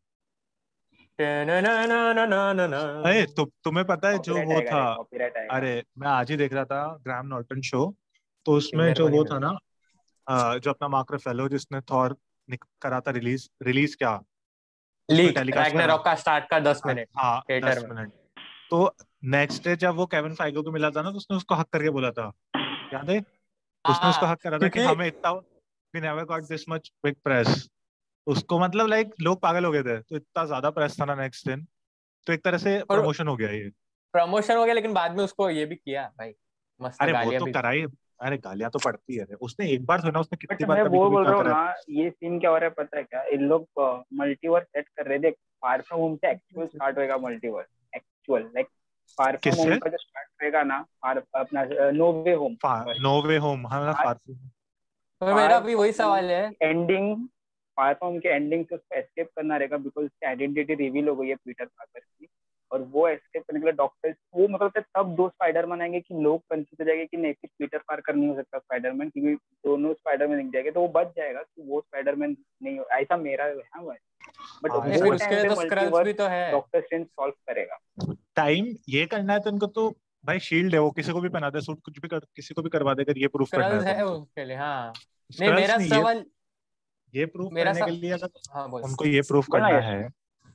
ना अरे तुम्हें पता है जो कॉपीराइट वो आएगा था। रे, कॉपीराइट आएगा। अरे मैं आज ही देख रहा था ग्रैम नॉर्टन शो। तो उसमें मेरे जो को नहीं वो था मिला। ना जो अपना मार्क रेफेलो जिसने थॉर करा था, रिलीज रिलीज क्या उसने लीक टेलीकास्ट करा। रैग्नारॉक का स्टार्ट का 10 मिनट हाँ थिएटर 10 में। मिनट। तो नेक्स्ट डे जब वो केविन फाइगो को मिला था ना तो उसने उसको हक करके बोला था, याद है? उसने उसको हाँ हक करा था कि क्योंकि हमें इतना we never got this much big press. उसको मतलब लाइक लोग पागल हो गए थे, तो इतना ज्यादा प्रेस था ना नेक्स्ट दिन। तो एक तरह से और प्रमोशन हो गया ये। प्रमोशन हो गया, लेकिन बाद में उसको ये भी किया भाई, मस्त अरे वो गालियां तो भी दी। कराई। अरे गालियां तो पड़ती है, उसने एक बार सुना, उसने बट कितनी बार मैं कभी वो कभी बोल क्या रहा हूँ करा। ना, ये सीन क्या हो रहा है पता है क्या? इन लोग मल्टीवर्स सेट कर रहे थे। फार फ्रॉम होम से एक्चुअल स्टार्ट होएगा multiverse, actual like far from home किससे? का जो स्टार्ट होएगा ना, फार अपना no way home, sorry, no way home, हाँ फार फार। तो मेरा फार भी वही फ्रॉम होम सवाल है। की एंडिंग, फार फ्रॉम होम की एंडिंग से उसको एस्केप करना रहेगा बिकॉज उसकी आइडेंटिटी रिवील हो गई है पीटर पार्कर की। और वो एस्केप करने के लिए डॉक्टर वो मतलब तब दो स्पाइडरमैन आएंगे कि लोग कंफ्यूज हो जाएंगे कि नहीं कि पीटर पार्कर नहीं हो सकता स्पाइडरमैन, क्योंकि दोनों स्पाइडरमैन दिख जाएंगे तो वो बच जाएगा कि वो स्पाइडरमैन नहीं हो, ऐसा मेरा है वो। बट हाँ नहीं वो फिर ऐसा उसके टाइम लिए पे तो स्क्रल्स मल्टीवर्स भी तो है। डॉक्टर स्ट्रेंज सॉल्व करेगा। टाइम ये करना है तो इनको तो भाई शील्ड है, वो किसी को भी पहना दे सूट, कुछ भी किसी को भी करवा दे अगर ये प्रूफ करना है स्क्रल्स तो है उनको। उसके लिए, हाँ। नहीं स्क्रल्स मेरा नहीं, सवाल, ये प्रूफ मेरा करने के सब, लिए अगर हाँ बोल। उनको ये प्रूफ बोलना करना यश। है।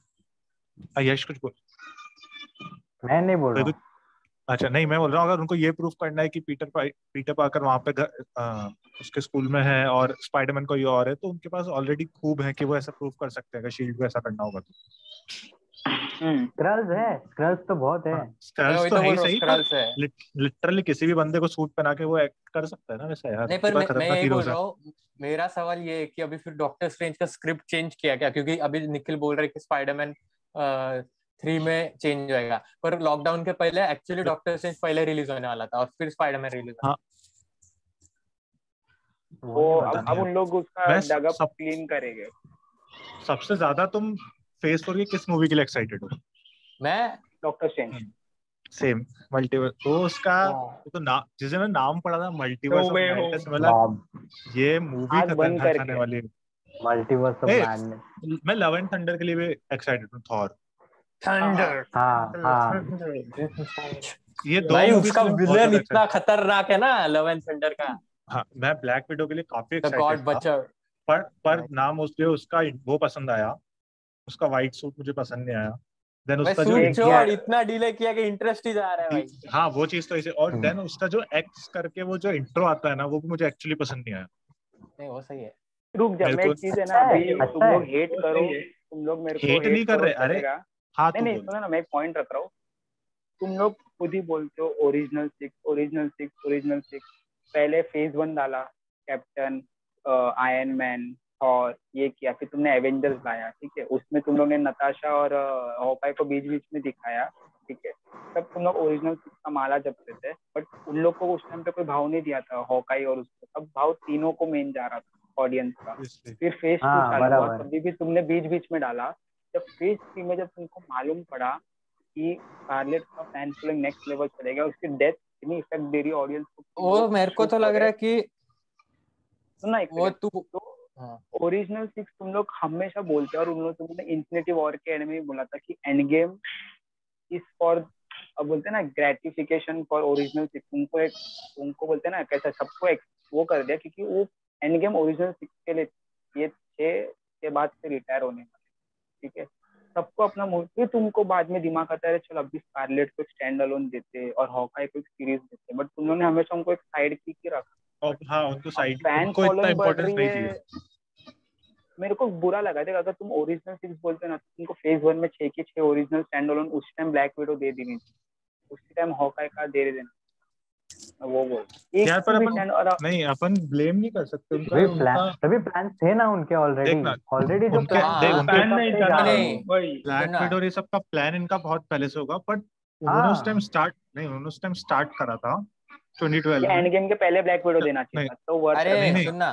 यश कुछ बोल मैं नहीं बोल भाई रहा कुछ। हूँ। अच्छा नहीं मैं बोल रहा हूँ, अगर उनको ये प्रूफ करना है कि पीटर पार्कर वहां पे उसके स्कूल में है और स्पाइडरमैन कोई और है, तो उनके पास ऑलरेडी खूब है कि वो ऐसा प्रूफ कर सकते हैं अगर शील्ड को ऐसा करना होगा तो। स्क्रल्स है, स्क्रल्स तो बहुत है। हाँ मैं स्क्रल्स वही तो तो है बोल ही रहा हूँ, सही, पर स्क्रल्स है। लिटरली किसी भी बंदे को सूट पहना के वो एक्ट कर सकता है ना वैसा यार, नहीं पर कितना मैं खतरनाक यही बोल हीरोज है। रहा हूँ, मेरा सवाल ये है कि अभी फिर डॉक्टर स्ट्रेंज का स्क्रिप्ट चेंज किया क्या? क्योंकि अभी निखिल बोल रहे कि स्पाइडरमैन 3 में चेंज होएगा, पर लॉकडाउन के पहले एक्चुअली डॉक्टर स्ट्रेंज पहले रिलीज होने वाला था और फिर स्पाइडरमैन रिलीज हाँ वो पता अब नहीं उन लोग उसका मैं डगअप सब क्लीन करेंगे। सबसे ज्यादा तुम फेज 4 की किस मूवी के लिए एक्साइटेड हो? मैं डॉक्टर स्ट्रेंज। सेम मल्टीवर्स तो उसका हाँ वो तो ना जिस दिन नाम पड़ा था no multiverse of way madness home. वाला, बॉब ये मूवी आग बंद खतरनाक आने करके। वाली है। Multiverse of a, madness. मैं लव एंड थंडर के लिए भी एक्साइटेड हूँ, थॉर। थंडर। हाँ हाँ ये दो भाई मूवीज उसका के लिए मैं बहुत विलन ज्यादा इतना एक्साइटेड। खतरनाक है ना लव एंड थंडर का। हाँ, मैं ब्लैक विडो के लिए काफी द एक्साइटेड गॉड था, बचर। पर नाम उसके उसका वो पसंद आया, उसका व्हाइट सूट मुझे पसंद नहीं आया। देन भाई उसका जो सूट एक छोड़, इतना डिले किया कि इंटरेस्ट ही जा रहा है भाई। हाँ वो चीज तो ऐसे, और देन उसका जो एक्स करके वो जो इंट्रो आता है ना, वो भी मुझे एक्चुअली पसंद नहीं आया। नहीं वो सही है। रुक जा, मेरे मैं को एक चीज है ना, अच्छा है, अभी अच्छा तुम है। लोग हेट वो करो, सही है। तुम लोग मेरे को हेट हेट नहीं कर करो रहे, अरे चलेगा। हाँ नहीं तू नहीं, बोल। सुनो ना, मैं एक पॉइंट रख रहा हूँ। तुम लोग खुद ही बोलते हो original six, original six, original six. पहले फेज 1 डाला, कैप्टन, आयरन मैन, और ये किया, फिर तुमने एवेंजर्स लाया, ठीक है, उसमें तुम लोग ने नताशा और हॉकाई को बीच बीच में दिखाया, ठीक है। तब तुम लोग ओरिजिनल सिक्स का माला जपते थे, बट उन लोग को उस टाइम पे कोई भाव नहीं दिया था हॉकाई और उसको, तब भाव तीनों को मेन जा रहा था ऑडियंस का। इसलिए फिर फेज 2 हाँ चालू हुआ, बराबर। तभी भी तुमने बीच बीच में डाला। जब फेज 3 में जब तुमको मालूम पड़ा कि स्कारलेट का फैन फॉलोइंग नेक्स्ट लेवल चलेगा, उसकी डेथ इतनी इफेक्ट दे रही है ऑडियंस को कि वो लोग मेरे को चुप तो हो लग रहे। रहा है कि सुनना एक वो सेकंड। तू। तो हाँ। ओरिजिनल सिक्स तुम लोग हमेशा बोलते हो, और उन लोग तुमने इन्फिनिटी वॉर के एंड में भी बोला था कि एंड गेम इज फॉर, अब बोलते हैं ना, ग्रेटिफिकेशन फॉर ओरिजिनल सिक्स। उनको बोलते हैं ना, कैसा सबको वो कर दिया, क्योंकि वो एंड गेम ओरिजिनल सिक्स के लिए, ये 6 के बाद से रिटायर होने वाले, ठीक है। सबको अपना फिर तुमको बाद में दिमाग आता है, चलो अभी स्कारलेट को स्टैंड अलोन देते और हॉकाई को एक सीरीज देते, बट तुम लोगों ने हमेशा उनको एक साइड की रखा। और हाँ उनको अब साइड, फैन उनको इतना फॉलोइंग बढ़ इम्पोर्टेंस रही नहीं है। दिया। मेरे को बुरा लगा था, अगर तुम ओरिजिनल सिक्स बोलते ना, तो तुमको फेज 1 में 6 के 6 ओरिजिनल स्टैंड अलोन उस टाइम ब्लैक विडो दे देनी थी, उसी टाइम हॉकाई का दे देना। वो बोल एक यार पर भी अपन स्टैंड, और नहीं, अपन ब्लेम नहीं कर सकते उनका उनका तभी प्लान थे ना उनके ऑलरेडी। देखना ऑलरेडी जो उनके प्लान देख हाँ। उनके फैन नहीं था ना, जा रहे नहीं थे। वही। ब्लैक सुनना। विडो और ये सब का प्लान इनका बहुत पहले से होगा, बट उन्होंने उस हाँ टाइम स्टार्ट नहीं, उन्होंने उस टाइम स्टार्ट करा था 2012 में। एंड गेम के पहले ब्लैक विडो देना चाहिए नहीं था, तो वर्थ अरे नहीं नहीं सुनना,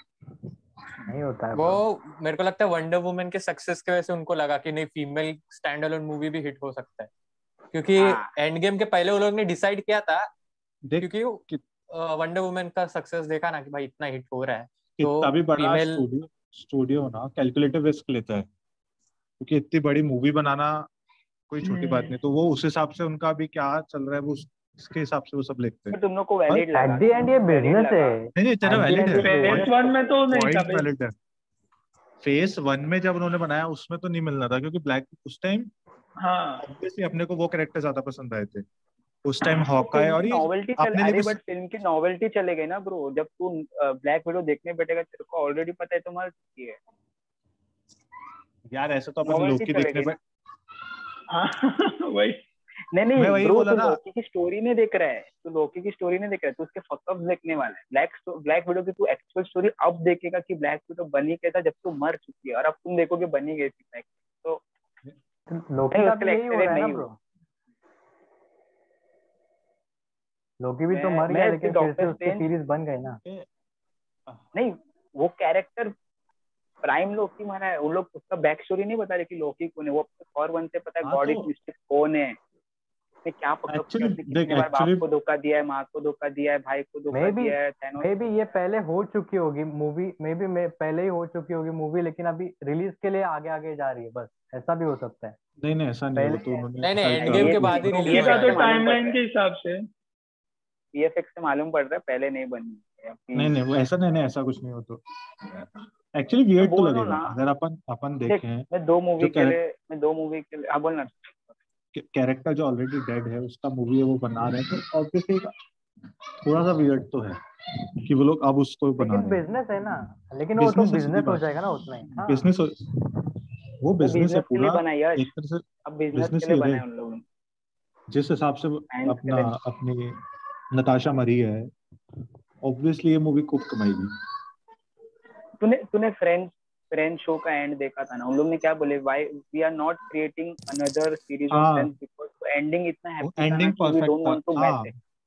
नहीं होता है वो bro। मेरे को लगता है वंडर वुमन के सक्सेस की वजह से उनको लगा कि नहीं, फीमेल स्टैंड अलोन मूवी भी हिट हो सकता है, क्योंकि हाँ। एंड गेम के पहले वो लोग ने डिसाइड किया था, देख क्योंकि कि, वंडर वुमन का सक्सेस देखा ना कि भाई इतना हिट हो रहा है, कितना तो भी बड़ा फीमेल। स्टूडियो ना कैलकुलेटिव रिस्क लेता है, क्योंकि इतनी बड़ी मूवी बनाना कोई छोटी बात नहीं, तो वो उस हिसाब से उनका अभी क्या चल रहा है वो उसके हिसाब से वो सब लिखते हैं। तो तुम लोग को और वैलिड एट लगा, द एंड ये वैलिड बिजनेस है। लगा। नहीं नहीं तेरा एट द वैलिड एंड है, ये फेज बिजनेस 1 में तो नहीं था पॉइंट भाई। वैलिड है। फेस 1 में जब उन्होंने बनाया उसमें तो नहीं मिलना था, क्योंकि ब्लैक उस टाइम हाँ, ऑब्वियसली अपने को वो कैरेक्टर ज्यादा पसंद आए थे उस टाइम, तो हॉकाई, फिल्म और की ये नॉवेल्टी अपने लिए अरे भी। बट फिल्म की नॉवेल्टी चले गई ना ब्रो, जब तू ब्लैक विडो देखने बैठेगा, तेरे को ऑलरेडी पता है तुम्हारा की है, यार ऐसे तो अपन नॉवेल्टी लोकी चले देखने गई पे, ना। हाँ वही। नहीं मैं नहीं वही ब्रो, बोला तू ना। लोकी की स्टोरी नहीं देख रहा है, तू लोकी की स्टोरी नहीं देख रहा है, तू उसके फकअप्स देखने वाला है। ब्लैक विडो की तू एक्चुअल स्टोरी अब देखेगा कि ब्लैक विडो बनी कैसा, जब तू मर चुकी है, और अब तुम देखोगे बनी गई थी ब्लैक। तो लोकी नहीं, का उसके भी लिए यही हो रहा एक्साइटेड है ना नहीं ब्रो। हूँ। लोकी भी तो मर मैं गया, इसकी लेकिन फिर से डॉक्टर उसकी स्ट्रेंज, सीरीज बन गई ना। नहीं, वो कैरेक्टर प्राइम लोकी मरा है, वो लोग उसका बैक स्टोरी नहीं बता रहे कि लोकी कौन है। वो और वन से पता है हाँ गॉड तो इज मिस्टिक कौन है, उसने क्या पकड़ किया, एक्चुअली उसने देख, कितने बार बाप एक्चुअली को धोखा दिया है, माँ को धोखा दिया है, भाई को धोखा मे बी दिया है, थैनोस। मे बी ये पहले हो चुकी होगी मूवी, मे बी पहले ही हो चुकी होगी मूवी, लेकिन अभी रिलीज के लिए आगे आगे जा रही है, बस ऐसा भी हो सकता है। नहीं नहीं ऐसा नहीं है, वो पहले तो उन्होंने नहीं नहीं, साइड एंड करा गेम था के कि बाद ही ब्रो, रिलीज उनका होने तो वाली है। मालूम पड़ टाइमलाइन रहा के है, हिसाब से। वीएफएक्स से मालूम पड़ रहा है, पहले नहीं बनी है अभी। नहीं नहीं वो ऐसा नहीं, नहीं ऐसा कुछ नहीं हो तो एक्चुअली मैं वियर्ड तो बोल रहा हूँ लगेगा ना, अगर अपन अपन देख, देखें। मैं दो जो मूवी के लिए, हाँ बोलना। कैरेक्टर जो ऑलरेडी डेड है उसका मूवी है वो बना रहे हैं, तो ऑब्वियसली थोड़ा सा वियर्ड तो है कि वो लोग अब उसको बना लेकिन रहे हैं। बिजनेस है ना, लेकिन वो तो बिजनेस है, सीधी बिजनेस हो बात, जाएगा ना उतना ही। हाँ बिजनेस, वो वो बिजनेस है बिजनेस के लिए पूरा, बना है यश, एक तरह से अब बिजनेस बिजनेस के लिए ही बना है। है उन लोगों ने, जिस हिसाब से फैंस के अपना लिए। अपनी नताशा मरी है, ऑब्वियसली ये मूवी खूब कमाएगी। तूने तूने फ्रेंच फ्रेंच शो का एंड देखा था ना, उन लोग ने क्या बोले, why we are not creating another series on हाँ फ्रेंड्स, बिकॉज एंडिंग इतना वो हैप्पी था ना एंडिंग कि वी परफेक्ट डोंट था, वांट टू हाँ मैच इट।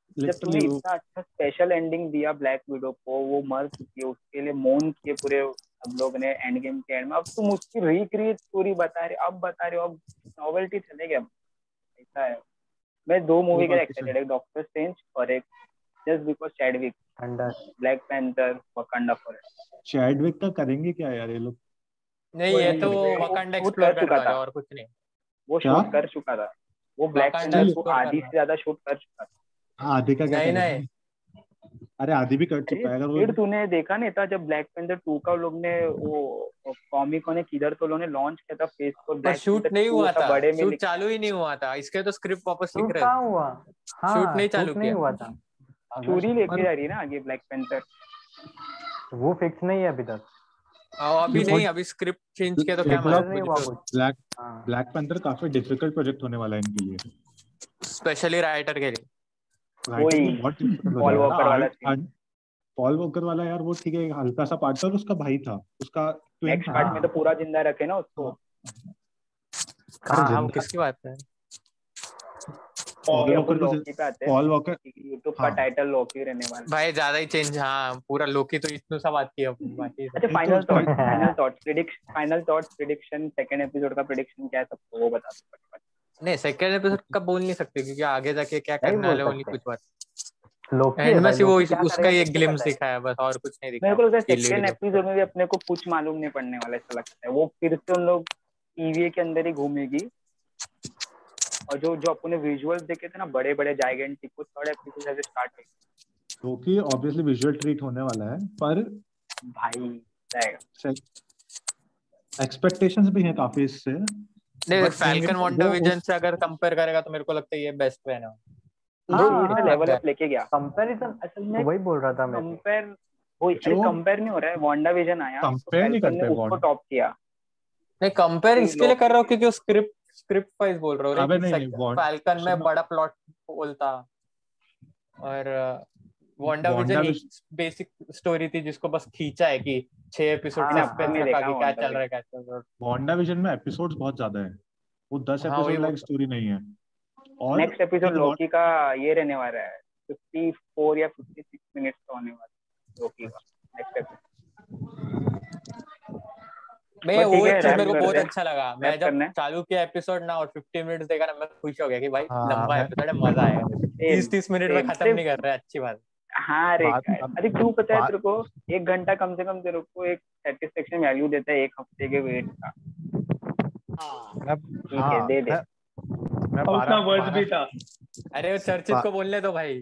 जब तूने इतना अच्छा स्पेशल एंडिंग दिया ब्लैक विडो को, वो मर चुकी है, उसके लिए मौन किए पूरे सब लोग ने एंड गेम के एंड में, अब तुम उसकी रिक्रिएट स्टोरी बता रहे हो, अब नॉवेल्टी चलेगी। अब ऐसा है। मैं 2 मूवी के एक्साइटेड, एक डॉक्टर स्ट्रेंज और एक just because Chadwick, Black Panther, Wakanda forest. Chadwick का करेंगे क्या यार ये लोग? नहीं, ये तो वकांडा एक्सप्लोर करने वाला और कुछ नहीं। वो शूट कर चुका था, वो ब्लैक पैंथर को आधी से ज्यादा शूट कर चुका था। आधी का क्या? नहीं, अरे आधी भी कर चुका है। अगर फिर तूने देखा नहीं था जब ब्लैक पैंथर 2 का लोग ने वो कॉमिक ने किधर तो लोगों ने लॉन्च किया था फेस पर, पर शूट नहीं हुआ था, शूट चालू ही नहीं हुआ था, इसके तो स्क्रिप्ट वापस लिख रहे थे। हुआ, हाँ, शूट नहीं चालू नहीं हुआ था। चोरी लेके जा रही है ना आगे ब्लैक पैंथर, वो फिक्स नहीं है अभी तक। अभी नहीं, अभी स्क्रिप्ट चेंज किया तो क्या मालूम। ब्लैक पैंथर काफी डिफिकल्ट प्रोजेक्ट होने वाला है इनके लिए, स्पेशली राइटर के लिए। पॉल वॉकर वाला यार, वो ठीक है, हल्का सा पार्ट था, उसका भाई था, उसका नेक्स्ट पार्ट में तो पूरा जिंदा रखे ना उसको। हम किसकी बात कर रहे हैं? पॉल वॉकर यूट्यूब का टाइटल लोकी रहने वाला भाई, ज्यादा ही चेंज। हाँ, पूरा लोकी तो इतना सा बात किया बाकी। अच्छा, final thoughts prediction, second episode का प्रेडिक्शन क्या है सबको वो बता दो। नहीं, सेकंड एपिसोड का बोल नहीं सकते क्योंकि आगे जाके क्या करने वाले वो नहीं कुछ बात। एंड में वो उसका ही एक ग्लिम्स दिखा है बस, और कुछ नहीं दिखा। मेरे को लगता है सेकंड एपिसोड में भी अपने को कुछ मालूम नहीं पड़ने वाला, ऐसा लगता है। वो फिर से उन लोग ईवीए के अंदर ही घूमेगी, और जो अपने विजुअल्स देखे थे ना बड़े बड़े जाइगेंटिक, वो थर्ड एपिसोड से स्टार्ट है, क्योंकि ऑब्वियसली विजुअल ट्रीट होने वाला है, पर भाई जाएगा। एक्सपेक्टेशंस भी हैं काफी इससे। नहीं, फैल्कन वांडाविजन से अगर कंपेयर करेगा तो मेरे को लगता है ये बेस्ट है ना। लेवल अप लेके गया। कंपैरिजन असल में वही बोल रहा था मैं। कंपेयर नहीं हो रहा है, वांडाविजन आया, कंपेयर नहीं करते, उसको टॉप किया। नहीं, कंपेयर इसके लिए कर रहा हूँ क्योंकि वो स्क्रिप्ट वाइज बोल रहा हूँ। फैल्कन में बड़ा प्लॉट बोलता, और वांडाविजन एक बेसिक स्टोरी थी जिसको बस खींचा है कि 6 एपिसोड में क्या चल रहा है। वांडाविजन में एपिसोड्स बहुत ज्यादा है, वो 10 एपिसोड लाइक स्टोरी नहीं है। और नेक्स्ट एपिसोड लोकी का ये रहने वाला है 54 या 56 मिनट्स का होने वाला है लोकी का नेक्स्ट एपिसोड। मैं वो एक चीज मेरे को बहुत अच्छा लगा, मैं जब चालू किया एपिसोड ना और 50 मिनट्स देखा ना, मैं खुश हो गया कि भाई लंबा एपिसोड है, मजा आएगा। 30 मिनट में खत्म नहीं कर रहे, अच्छी बात। हाँ रे, अरे क्यों पता है तेरे को, 1 घंटा कम से कम तेरे को एक सेटिस्फेक्शन वैल्यू देता है 1 हफ्ते के वेट का। ठीक है, दे दे। उतना वर्थ भी था। अरे वो चर्चित को बोलने दो भाई।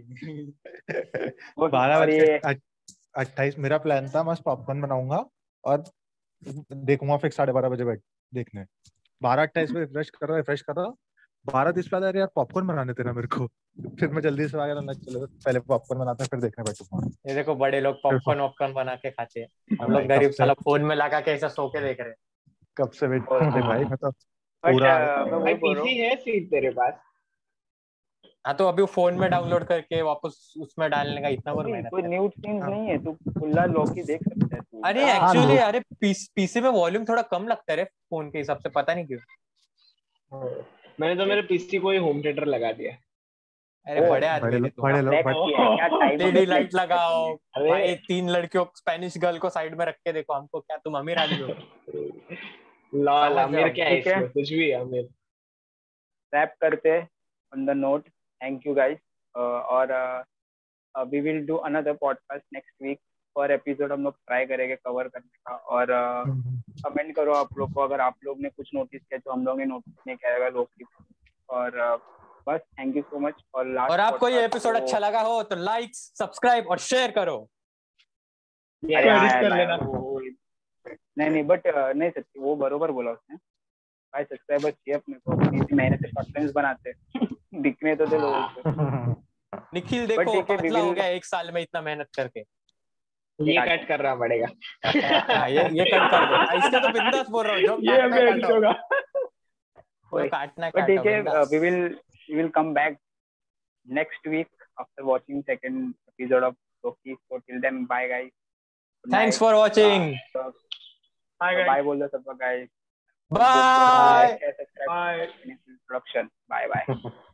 12 बजे 28 मेरा प्लान था, मस्त पॉपकॉर्न बनाऊंगा और देखूंगा फिर 12:30 बजे बैठ देखने। 12:28 पे रिफ्रेश कर रहा 12:30 पे यार पॉपकॉर्न बनाने थे ना मेरे को, फिर मैं जल्दी से आ गया ना, चलो पहले पॉपकॉर्न बनाते हैं फिर देखने बैठूंगा। ये देखो बड़े लोग पॉपकॉर्न बना के खाते हैं, हम लोग गरीब साला फोन में लगा के ऐसा सो के देख रहे हैं। कब से वेट कर रहे भाई, मैं तो पूरा भाई पीसी है सीट तेरे पास। हाँ तो अभी फोन में डाउनलोड करके वापस उसमें डालने का इतना बड़ा मेहनत। कोई न्यूड सीन्स नहीं है, तू खुला लोकी देख सकता है तू। अरे एक्चुअली अरे पीसी में वॉल्यूम थोड़ा कम लगता है रे फोन के हिसाब से, पता नहीं क्यों। मैंने तो मेरे पीसी को ही होम थिएटर लगा दिया। अरे बड़े आदमी बड़े LED लाइट लगाओ भाई, 3 लड़कियों स्पेनिश गर्ल को साइड में रख के देखो हमको, क्या तुम अमीर आदमी हो? लॉल अमीर क्या है इसमें, कुछ भी है अमीर। रैप करते on the note, thank you guys, और we will do another podcast next week. पर एपिसोड हम लोग ट्राई करेंगे कवर करने का, और कमेंट करो आप लोग को अगर आप लोग ने कुछ नोटिस किया तो हम लोग ने नोटिस नहीं किया होगा लोग की। और बस थैंक यू सो मच। और आपको ये एपिसोड अच्छा लगा हो तो लाइक, सब्सक्राइब और शेयर करो। नहीं बट नहीं सच्ची वो बरोबर बोला उसने भाई, सब्सक्राइबर चाहिए अपने को, इसी मेहनत से शॉर्ट फिल्म्स बनाते दिखने तो थे लोगों को। निखिल देखो पतला हो गया 1 साल में इतना मेहनत करके। ये कट करना पड़ेगा। ये कट कर दो, इसका तो बिंदास बोल रहा हूँ, ये अभी एडिट होगा। काटना ठीक है, we will come back next week after watching second episode of Loki. So till then, bye guys. Thanks for watching. Bye guys. Bye बोल दो सबको guys. Bye. Bye. Production. Bye bye.